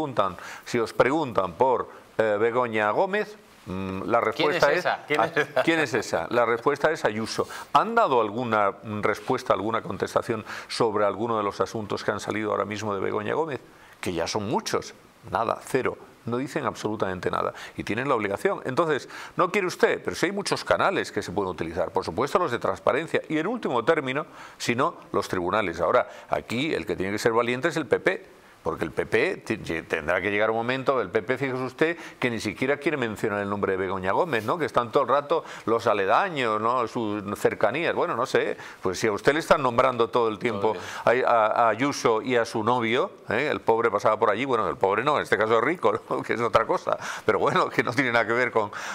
os preguntan por Begoña Gómez, la respuesta ¿Quién es esa? La respuesta es Ayuso. ¿Han dado alguna respuesta, alguna contestación sobre alguno de los asuntos que han salido ahora mismo de Begoña Gómez? Que ya son muchos. Nada, cero. No dicen absolutamente nada y tienen la obligación. Entonces, no quiere usted, pero sí hay muchos canales que se pueden utilizar. Por supuesto los de transparencia y en último término, si no, los tribunales. Ahora, aquí el que tiene que ser valiente es el PP. Porque el PP tendrá que llegar un momento, el PP, fíjese usted, que ni siquiera quiere mencionar el nombre de Begoña Gómez, ¿no? Que están todo el rato los aledaños, ¿no? Sus cercanías. Bueno, no sé, pues si a usted le están nombrando todo el tiempo a Ayuso y a su novio, el pobre pasaba por allí, bueno, el pobre no, en este caso es rico, ¿no? Que es otra cosa, pero bueno, que no tiene nada que ver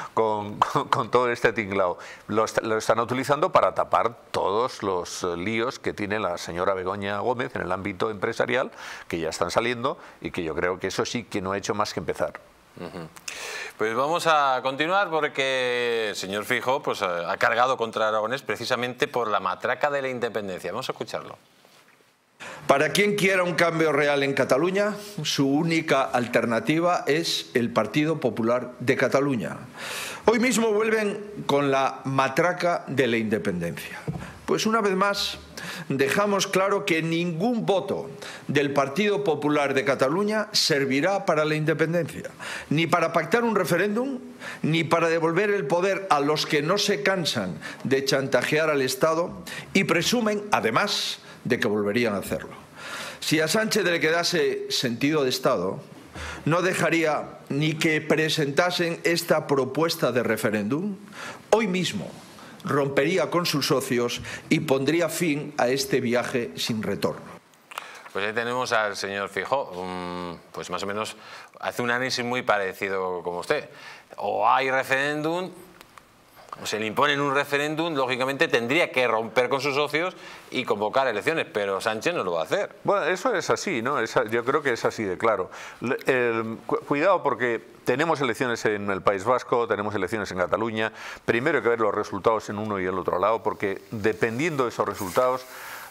con todo este tinglao. Lo están utilizando para tapar todos los líos que tiene la señora Begoña Gómez en el ámbito empresarial, que ya están saliendo y que yo creo que eso sí que no ha hecho más que empezar. Pues vamos a continuar porque el señor Feijóo pues, ha cargado contra Aragonés precisamente por la matraca de la independencia. Vamos a escucharlo. Para quien quiera un cambio real en Cataluña, su única alternativa es el Partido Popular de Cataluña. Hoy mismo vuelven con la matraca de la independencia. Pues una vez más dejamos claro que ningún voto del Partido Popular de Cataluña servirá para la independencia, ni para pactar un referéndum, ni para devolver el poder a los que no se cansan de chantajear al Estado y presumen, además, de que volverían a hacerlo. Si a Sánchez le quedase sentido de Estado, no dejaría ni que presentasen esta propuesta de referéndum. Hoy mismo rompería con sus socios y pondría fin a este viaje sin retorno. Pues ahí tenemos al señor Feijóo, pues más o menos hace un análisis muy parecido como usted. O hay referéndum se le imponen un referéndum, lógicamente tendría que romper con sus socios y convocar elecciones, pero Sánchez no lo va a hacer. Bueno, eso es así, ¿no? Yo creo que es así de claro. Cuidado porque tenemos elecciones en el País Vasco, tenemos elecciones en Cataluña. Primero hay que ver los resultados en uno y el otro lado, porque dependiendo de esos resultados,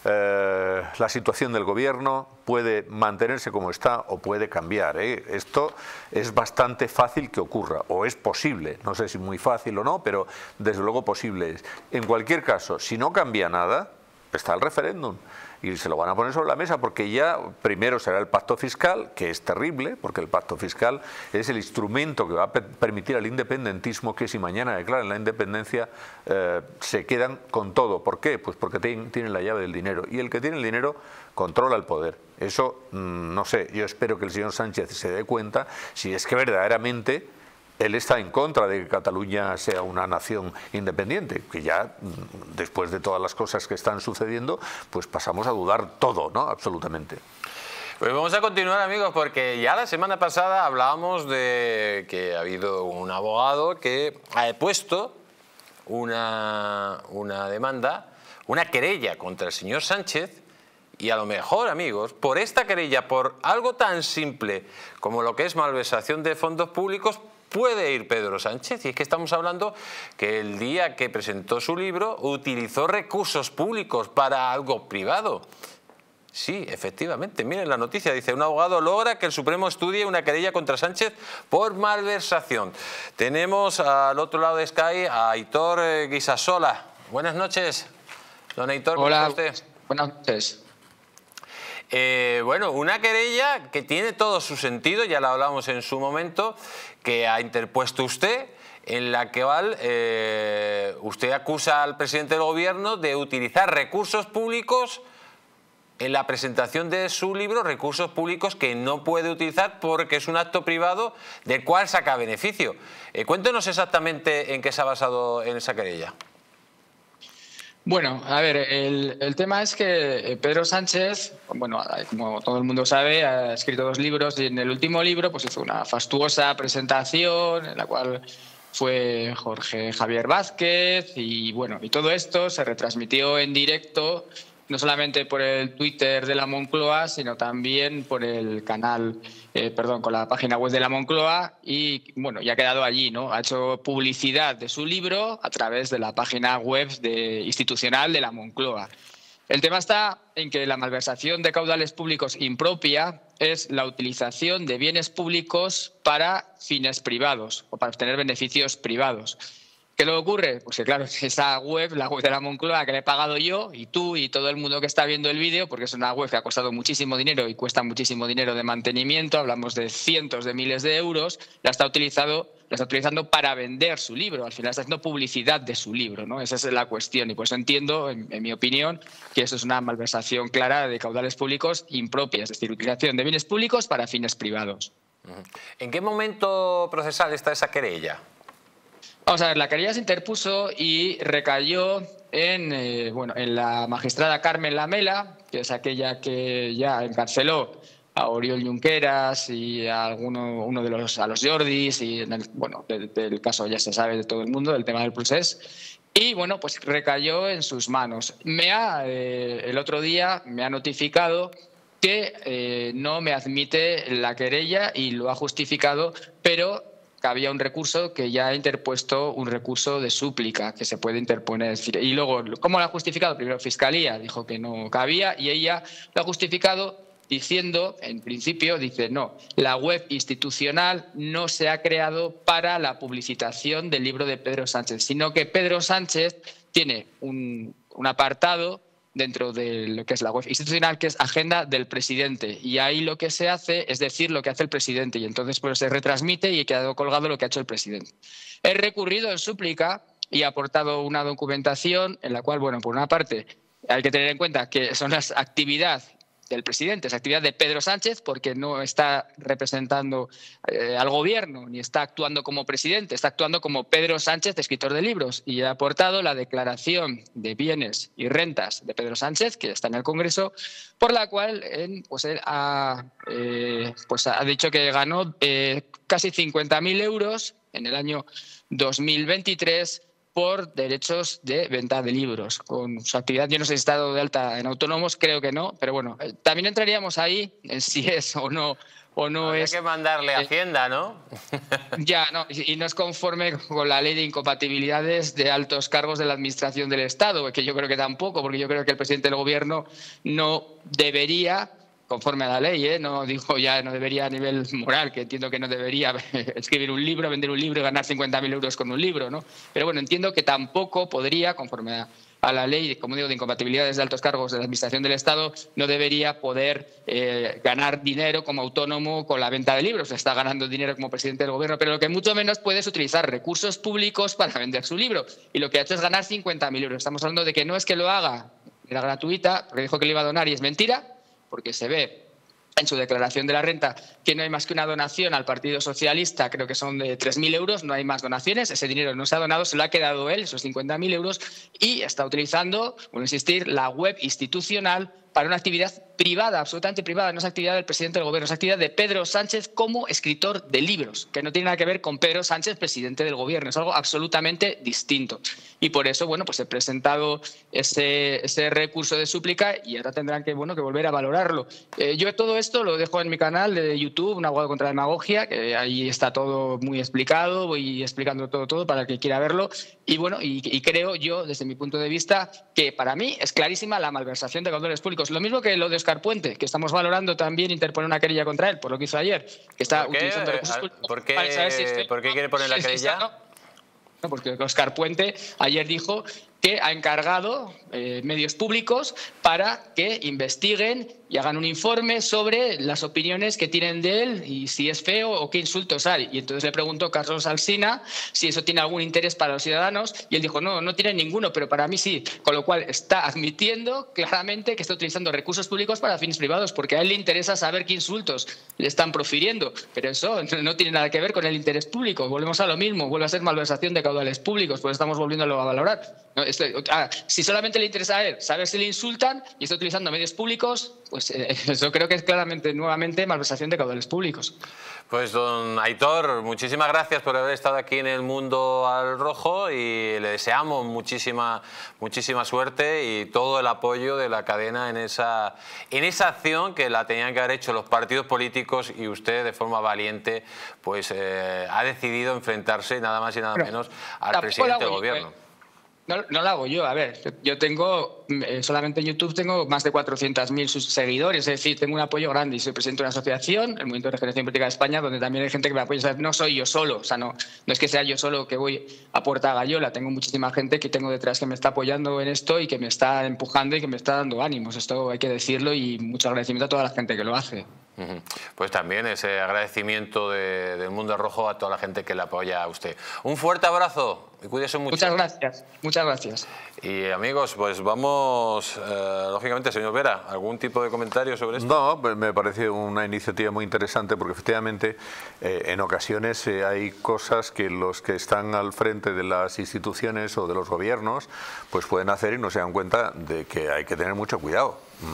la situación del gobierno puede mantenerse como está o puede cambiar, ¿eh? Esto es bastante fácil que ocurra, o es posible, no sé si muy fácil o no, pero desde luego posible es. En cualquier caso, si no cambia nada, está el referéndum. Y se lo van a poner sobre la mesa porque ya primero será el pacto fiscal, que es terrible, porque el pacto fiscal es el instrumento que va a permitir al independentismo que si mañana declaran la independencia se quedan con todo. ¿Por qué? Pues porque tienen la llave del dinero y el que tiene el dinero controla el poder. Eso no sé, yo espero que el señor Sánchez se dé cuenta si es que verdaderamente él está en contra de que Cataluña sea una nación independiente, que ya después de todas las cosas que están sucediendo, pues pasamos a dudar todo, ¿no? Absolutamente. Pues vamos a continuar, amigos, porque ya la semana pasada hablábamos de que ha habido un abogado que ha puesto una demanda, una querella contra el señor Sánchez. Y a lo mejor, amigos, por esta querella, por algo tan simple como lo que es malversación de fondos públicos, puede ir Pedro Sánchez. Y es que estamos hablando que el día que presentó su libro utilizó recursos públicos para algo privado. Sí, efectivamente. Miren la noticia. Dice, un abogado logra que el Supremo estudie una querella contra Sánchez por malversación. Tenemos al otro lado de Sky a Aitor Guisasola. Buenas noches, don Aitor. Hola, ¿cómo está usted? Buenas noches. Bueno, una querella que tiene todo su sentido, ya la hablamos en su momento, que ha interpuesto usted, en la que usted acusa al presidente del gobierno de utilizar recursos públicos en la presentación de su libro, recursos públicos que no puede utilizar porque es un acto privado del cual saca beneficio. Cuéntenos exactamente en qué se ha basado en esa querella. Bueno, a ver, el tema es que Pedro Sánchez, bueno, como todo el mundo sabe, ha escrito 2 libros y en el último libro pues hizo una fastuosa presentación en la cual fue Jorge Javier Vázquez y bueno, y todo esto se retransmitió en directo no solamente por el Twitter de la Moncloa, sino también por el canal, con la página web de la Moncloa y, bueno, ya ha quedado allí, ¿no? Ha hecho publicidad de su libro a través de la página web institucional de la Moncloa. El tema está en que la malversación de caudales públicos impropia es la utilización de bienes públicos para fines privados o para obtener beneficios privados. ¿Qué le ocurre? Pues que claro, esa web, la web de la Moncloa, que le he pagado yo y tú y todo el mundo que está viendo el vídeo, porque es una web que ha costado muchísimo dinero y cuesta muchísimo dinero de mantenimiento, hablamos de cientos de miles de euros, la está utilizando para vender su libro, al final está haciendo publicidad de su libro, ¿no? Esa es la cuestión y por eso entiendo, en mi opinión, que eso es una malversación clara de caudales públicos impropia, es decir, utilización de bienes públicos para fines privados. ¿En qué momento procesal está esa querella? Vamos a ver, la querella se interpuso y recayó en la magistrada Carmen Lamela, que es aquella que ya encarceló a Oriol Junqueras y a los Jordis y del caso ya se sabe de todo el mundo, del tema del procés. Y bueno, pues recayó en sus manos. El otro día me ha notificado que no me admite la querella y lo ha justificado, pero había un recurso que ya ha interpuesto, un recurso de súplica que se puede interponer. Y luego, ¿cómo lo ha justificado? Primero, Fiscalía dijo que no cabía y ella lo ha justificado diciendo, en principio, dice, no, la web institucional no se ha creado para la publicitación del libro de Pedro Sánchez, sino que Pedro Sánchez tiene un apartado dentro de lo que es la web institucional, que es Agenda del Presidente. Y ahí lo que se hace es decir lo que hace el presidente y entonces pues se retransmite y ha quedado colgado lo que ha hecho el presidente. He recurrido en súplica y he aportado una documentación en la cual, bueno, por una parte hay que tener en cuenta que son las actividades del presidente, es actividad de Pedro Sánchez porque no está representando al gobierno ni está actuando como presidente, está actuando como Pedro Sánchez, escritor de libros. Y he aportado la declaración de bienes y rentas de Pedro Sánchez, que está en el Congreso, por la cual él ha dicho que ganó casi 50.000 euros en el año 2023 por derechos de venta de libros. Con su actividad, yo no sé si está dado de alta en autónomos, creo que no, pero bueno, también entraríamos ahí en si es o no Habría es... que mandarle a Hacienda, ¿no? Ya, no, y no es conforme con la ley de incompatibilidades de altos cargos de la Administración del Estado, que yo creo que tampoco, porque yo creo que el presidente del Gobierno no debería, conforme a la ley, no digo ya, no debería a nivel moral, que entiendo que no debería escribir un libro, vender un libro y ganar 50.000 euros con un libro, ¿no? Pero bueno, entiendo que tampoco podría, conforme a la ley, como digo, de incompatibilidades de altos cargos de la Administración del Estado, no debería poder ganar dinero como autónomo con la venta de libros. Está ganando dinero como presidente del Gobierno, pero lo que mucho menos puede es utilizar recursos públicos para vender su libro. Y lo que ha hecho es ganar 50.000 euros. Estamos hablando de que no es que lo haga de la gratuita, porque dijo que le iba a donar y es mentira, porque se ve en su declaración de la renta que no hay más que una donación al Partido Socialista, creo que son de 3.000 euros, no hay más donaciones, ese dinero no se ha donado, se lo ha quedado él, esos 50.000 euros, y está utilizando, vuelvo a insistir, la web institucional para una actividad privada, absolutamente privada, no es actividad del presidente del Gobierno, es actividad de Pedro Sánchez como escritor de libros, que no tiene nada que ver con Pedro Sánchez, presidente del Gobierno, es algo absolutamente distinto. Y por eso, bueno, pues he presentado ese recurso de súplica y ahora tendrán que volver a valorarlo. Yo todo esto lo dejo en mi canal de YouTube, Un abogado contra la demagogia, que ahí está todo muy explicado, voy explicando todo para el que quiera verlo. Y bueno, y creo yo, desde mi punto de vista, que para mí es clarísima la malversación de caudales públicos. Lo mismo que lo de Óscar Puente, que estamos valorando también interponer una querella contra él, por lo que hizo ayer, que está utilizando recursos públicos para saber si ¿Por qué quiere poner la querella? No, porque Óscar Puente ayer dijo que ha encargado medios públicos para que investiguen y hagan un informe sobre las opiniones que tienen de él y si es feo o qué insultos hay. Y entonces le preguntó Carlos Alsina si eso tiene algún interés para los ciudadanos y él dijo no tiene ninguno, pero para mí sí. Con lo cual está admitiendo claramente que está utilizando recursos públicos para fines privados porque a él le interesa saber qué insultos le están profiriendo. Pero eso no tiene nada que ver con el interés público. Volvemos a lo mismo, vuelve a ser malversación de caudales públicos, pues estamos volviéndolo a valorar. Si solamente le interesa a él saber si le insultan y está utilizando medios públicos, pues eso creo que es claramente, nuevamente, malversación de caudales públicos. Pues don Aitor, muchísimas gracias por haber estado aquí en El Mundo al Rojo y le deseamos muchísima suerte y todo el apoyo de la cadena en esa acción que la tenían que haber hecho los partidos políticos y usted de forma valiente pues ha decidido enfrentarse nada más y nada menos al presidente del Gobierno. No lo hago yo. A ver, yo tengo, solamente en YouTube tengo más de 400.000 seguidores, es decir, tengo un apoyo grande y soy presidente de una asociación, el Movimiento de Regeneración Política de España, donde también hay gente que me apoya. O sea, no soy yo solo, o sea, no es que sea yo solo que voy a Puerta Gallola, tengo muchísima gente que tengo detrás que me está apoyando en esto y que me está empujando y que me está dando ánimos. Esto hay que decirlo y mucho agradecimiento a toda la gente que lo hace. Pues también ese agradecimiento del Mundo Rojo a toda la gente que le apoya a usted. Un fuerte abrazo y cuídese mucho. Muchas gracias. Y amigos, pues vamos, lógicamente, señor Vera, ¿algún tipo de comentario sobre esto? No, pues me parece una iniciativa muy interesante porque efectivamente en ocasiones hay cosas que los que están al frente de las instituciones o de los gobiernos pues pueden hacer y no se dan cuenta de que hay que tener mucho cuidado.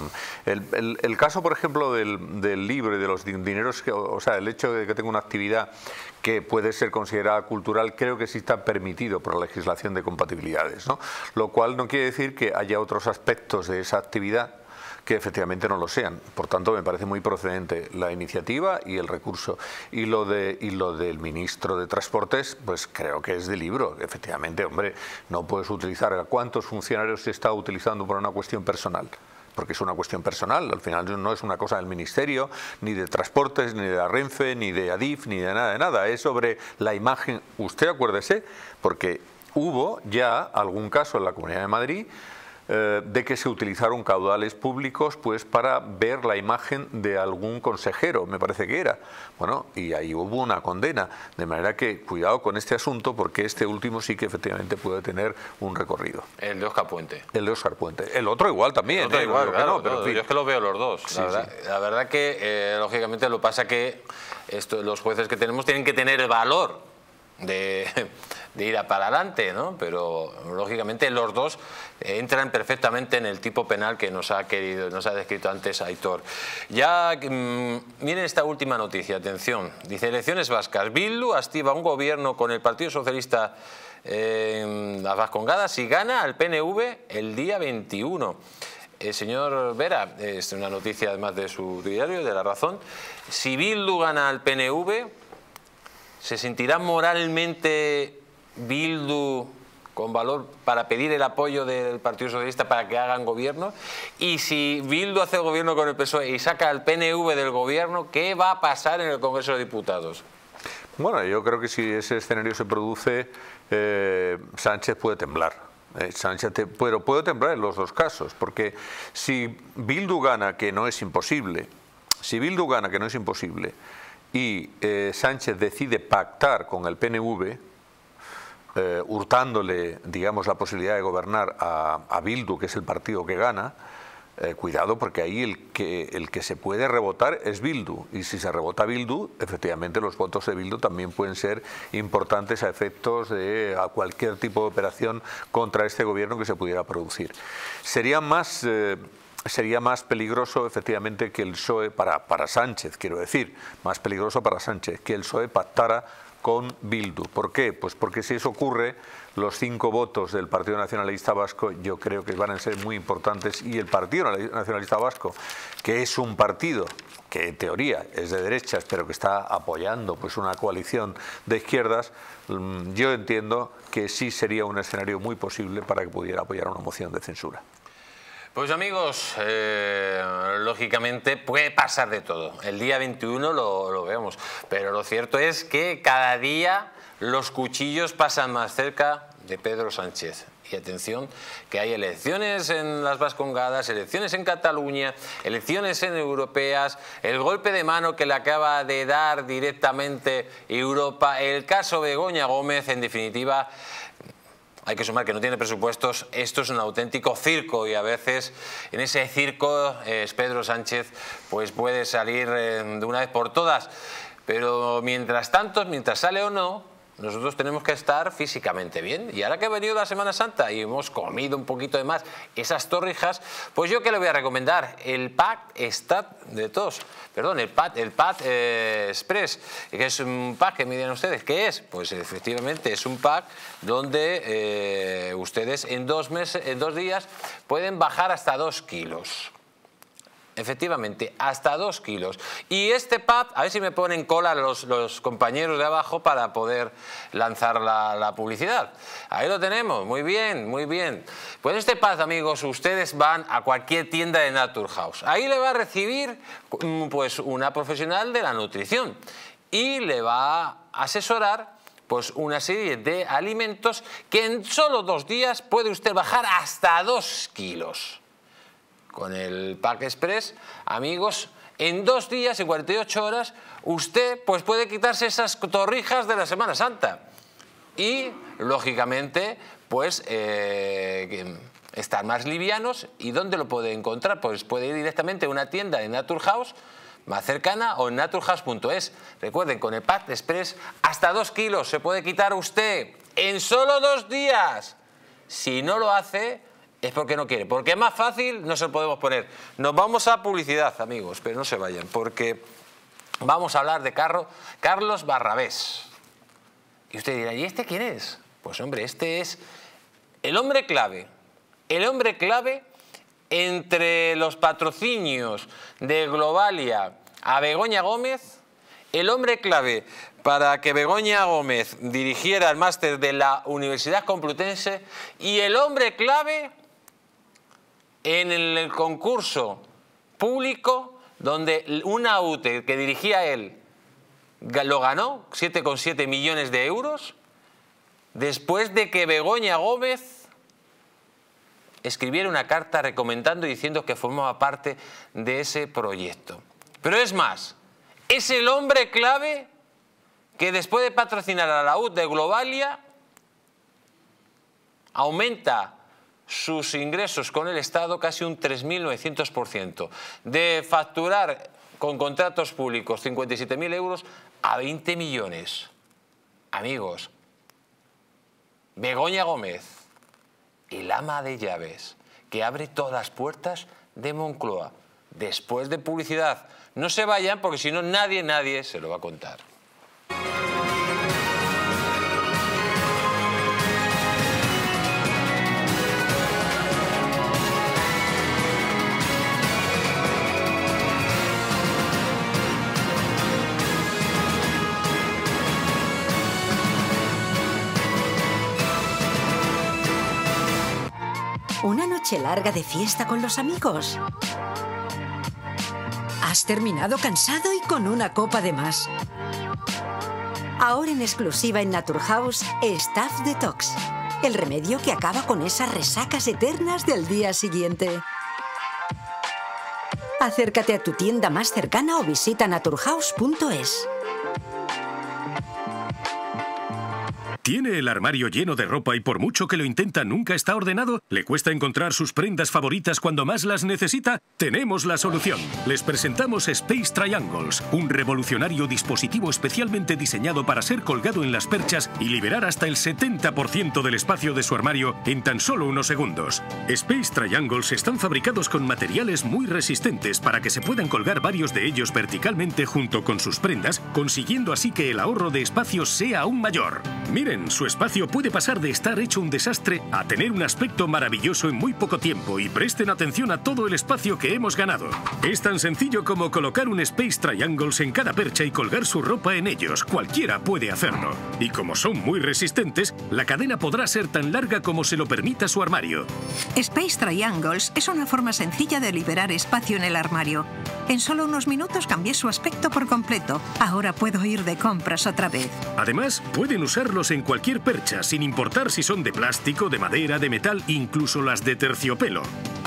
El caso, por ejemplo, del libro y de los dineros, o sea, el hecho de que tenga una actividad que puede ser considerada cultural, creo que sí está permitido por la legislación de compatibilidades, ¿no? Lo cual no quiere decir que haya otros aspectos de esa actividad que efectivamente no lo sean. Por tanto, me parece muy procedente la iniciativa y el recurso. Y lo del ministro de Transportes, pues creo que es de libro. Efectivamente, hombre, no puedes utilizar a cuántos funcionarios se está utilizando por una cuestión personal. Porque es una cuestión personal, al final no es una cosa del Ministerio, ni de Transportes, ni de la Renfe, ni de Adif, ni de nada, es sobre la imagen. Usted acuérdese, porque hubo ya algún caso en la Comunidad de Madrid de que se utilizaron caudales públicos pues para ver la imagen de algún consejero, me parece que era. Bueno, y ahí hubo una condena, de manera que cuidado con este asunto porque este último sí que efectivamente puede tener un recorrido. El de Óscar Puente. El de Óscar Puente. El otro igual también. El otro igual, claro, no, pero yo es que los veo los dos. Sí, la verdad que lógicamente lo pasa que los jueces que tenemos tienen que tener el valor de ir para adelante, ¿no? Pero lógicamente los dos entran perfectamente en el tipo penal que nos ha descrito antes Aitor. Ya miren esta última noticia, atención, dice: elecciones vascas, Bildu activa un gobierno con el Partido Socialista en las Vascongadas y gana al PNV el día 21. Señor Vera, es una noticia además de su diario, de La Razón. Si Bildu gana al PNV, ¿se sentirá moralmente Bildu con valor para pedir el apoyo del Partido Socialista para que hagan gobierno? Y si Bildu hace gobierno con el PSOE y saca al PNV del gobierno, ¿qué va a pasar en el Congreso de Diputados? Bueno, yo creo que si ese escenario se produce, Sánchez puede temblar. Pero puede temblar en los dos casos, porque si Bildu gana, que no es imposible, y Sánchez decide pactar con el PNV, hurtándole, digamos, la posibilidad de gobernar a Bildu, que es el partido que gana, cuidado, porque ahí el que se puede rebotar es Bildu, y si se rebota Bildu, efectivamente los votos de Bildu también pueden ser importantes a efectos de cualquier tipo de operación contra este gobierno que se pudiera producir. Sería más peligroso efectivamente que el PSOE, para Sánchez, quiero decir, más peligroso para Sánchez, que el PSOE pactara con Bildu. ¿Por qué? Pues porque si eso ocurre, los 5 votos del Partido Nacionalista Vasco yo creo que van a ser muy importantes, y el Partido Nacionalista Vasco, que es un partido que en teoría es de derechas pero que está apoyando pues una coalición de izquierdas, yo entiendo que sí sería un escenario muy posible para que pudiera apoyar una moción de censura. Pues amigos, lógicamente puede pasar de todo. El día 21 lo vemos, pero lo cierto es que cada día los cuchillos pasan más cerca de Pedro Sánchez. Y atención, que hay elecciones en las Vascongadas, elecciones en Cataluña, elecciones en europeas, el golpe de mano que le acaba de dar directamente Europa, el caso Begoña Gómez, en definitiva. Hay que sumar que no tiene presupuestos. Esto es un auténtico circo, y a veces en ese circo Pedro Sánchez pues puede salir de una vez por todas. Pero mientras tanto, mientras sale o no, nosotros tenemos que estar físicamente bien. Y ahora que ha venido la Semana Santa y hemos comido un poquito de más esas torrijas, pues yo que le voy a recomendar el pack el pack Express, que es un pack que me dirán ustedes, ¿qué es? Pues efectivamente es un pack donde ustedes en 2 días pueden bajar hasta 2 kilos. Efectivamente, hasta 2 kilos. Y este pad, a ver si me ponen cola los compañeros de abajo para poder lanzar la publicidad. Ahí lo tenemos, muy bien, muy bien. Pues este pad, amigos, ustedes van a cualquier tienda de Naturhaus. Ahí le va a recibir pues una profesional de la nutrición y le va a asesorar pues una serie de alimentos que en solo 2 días puede usted bajar hasta 2 kilos. Con el Pack Express, amigos, en 2 días, en 48 horas, usted pues puede quitarse esas torrijas de la Semana Santa. Y, lógicamente, pues estar más livianos. ¿Y dónde lo puede encontrar? Pues puede ir directamente a una tienda de Naturhaus más cercana o en naturhaus.es. Recuerden, con el Pack Express, hasta 2 kilos se puede quitar usted en solo 2 días. Si no lo hace, es porque no quiere, porque es más fácil, no se lo podemos poner. Nos vamos a publicidad, amigos, pero no se vayan, porque vamos a hablar de Carlos Barrabés. Y usted dirá, ¿y este quién es? Pues hombre, este es el hombre clave entre los patrocinios de Globalia a Begoña Gómez, el hombre clave para que Begoña Gómez dirigiera el máster de la Universidad Complutense, y el hombre clave en el concurso público donde una UTE que dirigía él lo ganó, 7,7 millones de euros, después de que Begoña Gómez escribiera una carta recomendando y diciendo que formaba parte de ese proyecto. Pero es más, es el hombre clave que después de patrocinar a la UTE de Globalia aumenta sus ingresos con el Estado casi un 3.900%, de facturar con contratos públicos 57.000 euros a 20 millones. Amigos, Begoña Gómez, el ama de llaves, que abre todas las puertas de Moncloa. Después de publicidad, no se vayan porque si no nadie se lo va a contar. noche larga de fiesta con los amigos. Has terminado cansado y con una copa de más. Ahora en exclusiva en Naturhaus, Staph Detox. El remedio que acaba con esas resacas eternas del día siguiente. Acércate a tu tienda más cercana o visita naturhaus.es. ¿Tiene el armario lleno de ropa y por mucho que lo intenta nunca está ordenado? ¿Le cuesta encontrar sus prendas favoritas cuando más las necesita? Tenemos la solución. Les presentamos Space Triangles, un revolucionario dispositivo especialmente diseñado para ser colgado en las perchas y liberar hasta el 70% del espacio de su armario en tan solo unos segundos. Space Triangles están fabricados con materiales muy resistentes para que se puedan colgar varios de ellos verticalmente junto con sus prendas, consiguiendo así que el ahorro de espacio sea aún mayor. Miren, su espacio puede pasar de estar hecho un desastre a tener un aspecto maravilloso en muy poco tiempo y presten atención a todo el espacio que hemos ganado. Es tan sencillo como colocar un Space Triangles en cada percha y colgar su ropa en ellos. Cualquiera puede hacerlo. Y como son muy resistentes, la cadena podrá ser tan larga como se lo permita su armario. Space Triangles es una forma sencilla de liberar espacio en el armario. En solo unos minutos cambié su aspecto por completo. Ahora puedo ir de compras otra vez. Además, pueden usarlos en cualquier percha, sin importar si son de plástico, de madera, de metal, incluso las de terciopelo.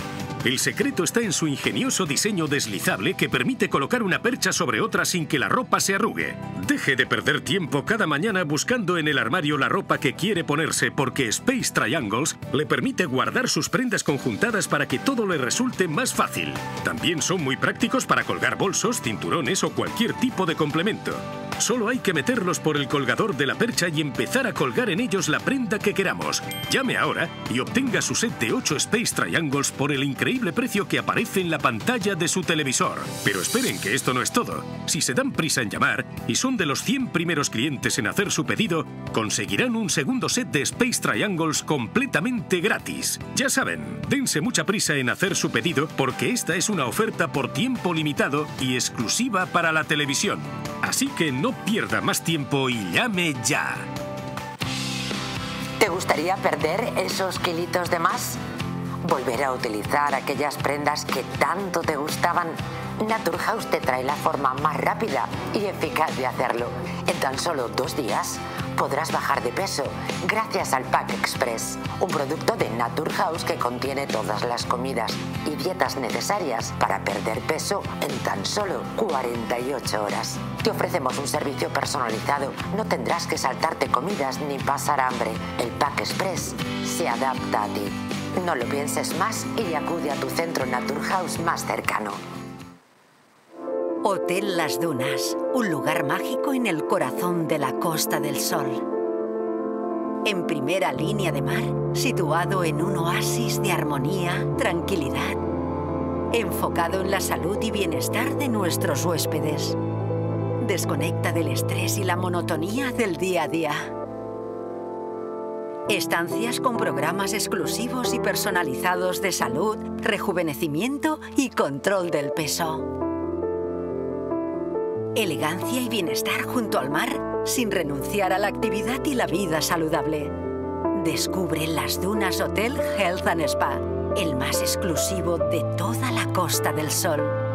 El secreto está en su ingenioso diseño deslizable que permite colocar una percha sobre otra sin que la ropa se arrugue. Deje de perder tiempo cada mañana buscando en el armario la ropa que quiere ponerse, porque Space Triangles le permite guardar sus prendas conjuntadas para que todo le resulte más fácil. También son muy prácticos para colgar bolsos, cinturones o cualquier tipo de complemento. Solo hay que meterlos por el colgador de la percha y empezar a colgar en ellos la prenda que queramos. Llame ahora y obtenga su set de 8 Space Triangles por el increíble precio que aparece en la pantalla de su televisor. Pero esperen, que esto no es todo. Si se dan prisa en llamar y son de los 100 primeros clientes en hacer su pedido, conseguirán un segundo set de Space Triangles completamente gratis. Ya saben, dense mucha prisa en hacer su pedido porque esta es una oferta por tiempo limitado y exclusiva para la televisión. Así que no pierda más tiempo y llame ya. ¿Te gustaría perder esos kilitos de más? ¿Volver a utilizar aquellas prendas que tanto te gustaban? Naturhaus te trae la forma más rápida y eficaz de hacerlo. En tan solo 2 días podrás bajar de peso gracias al Pack Express, un producto de Naturhaus que contiene todas las comidas y dietas necesarias para perder peso en tan solo 48 horas. Te ofrecemos un servicio personalizado, no tendrás que saltarte comidas ni pasar hambre. El Pack Express se adapta a ti. No lo pienses más y acude a tu centro Naturhaus más cercano. Hotel Las Dunas, un lugar mágico en el corazón de la Costa del Sol. En primera línea de mar, situado en un oasis de armonía, tranquilidad, enfocado en la salud y bienestar de nuestros huéspedes. Desconecta del estrés y la monotonía del día a día. Estancias con programas exclusivos y personalizados de salud, rejuvenecimiento y control del peso. Elegancia y bienestar junto al mar, sin renunciar a la actividad y la vida saludable. Descubre Las Dunas Hotel Health and Spa, el más exclusivo de toda la Costa del Sol.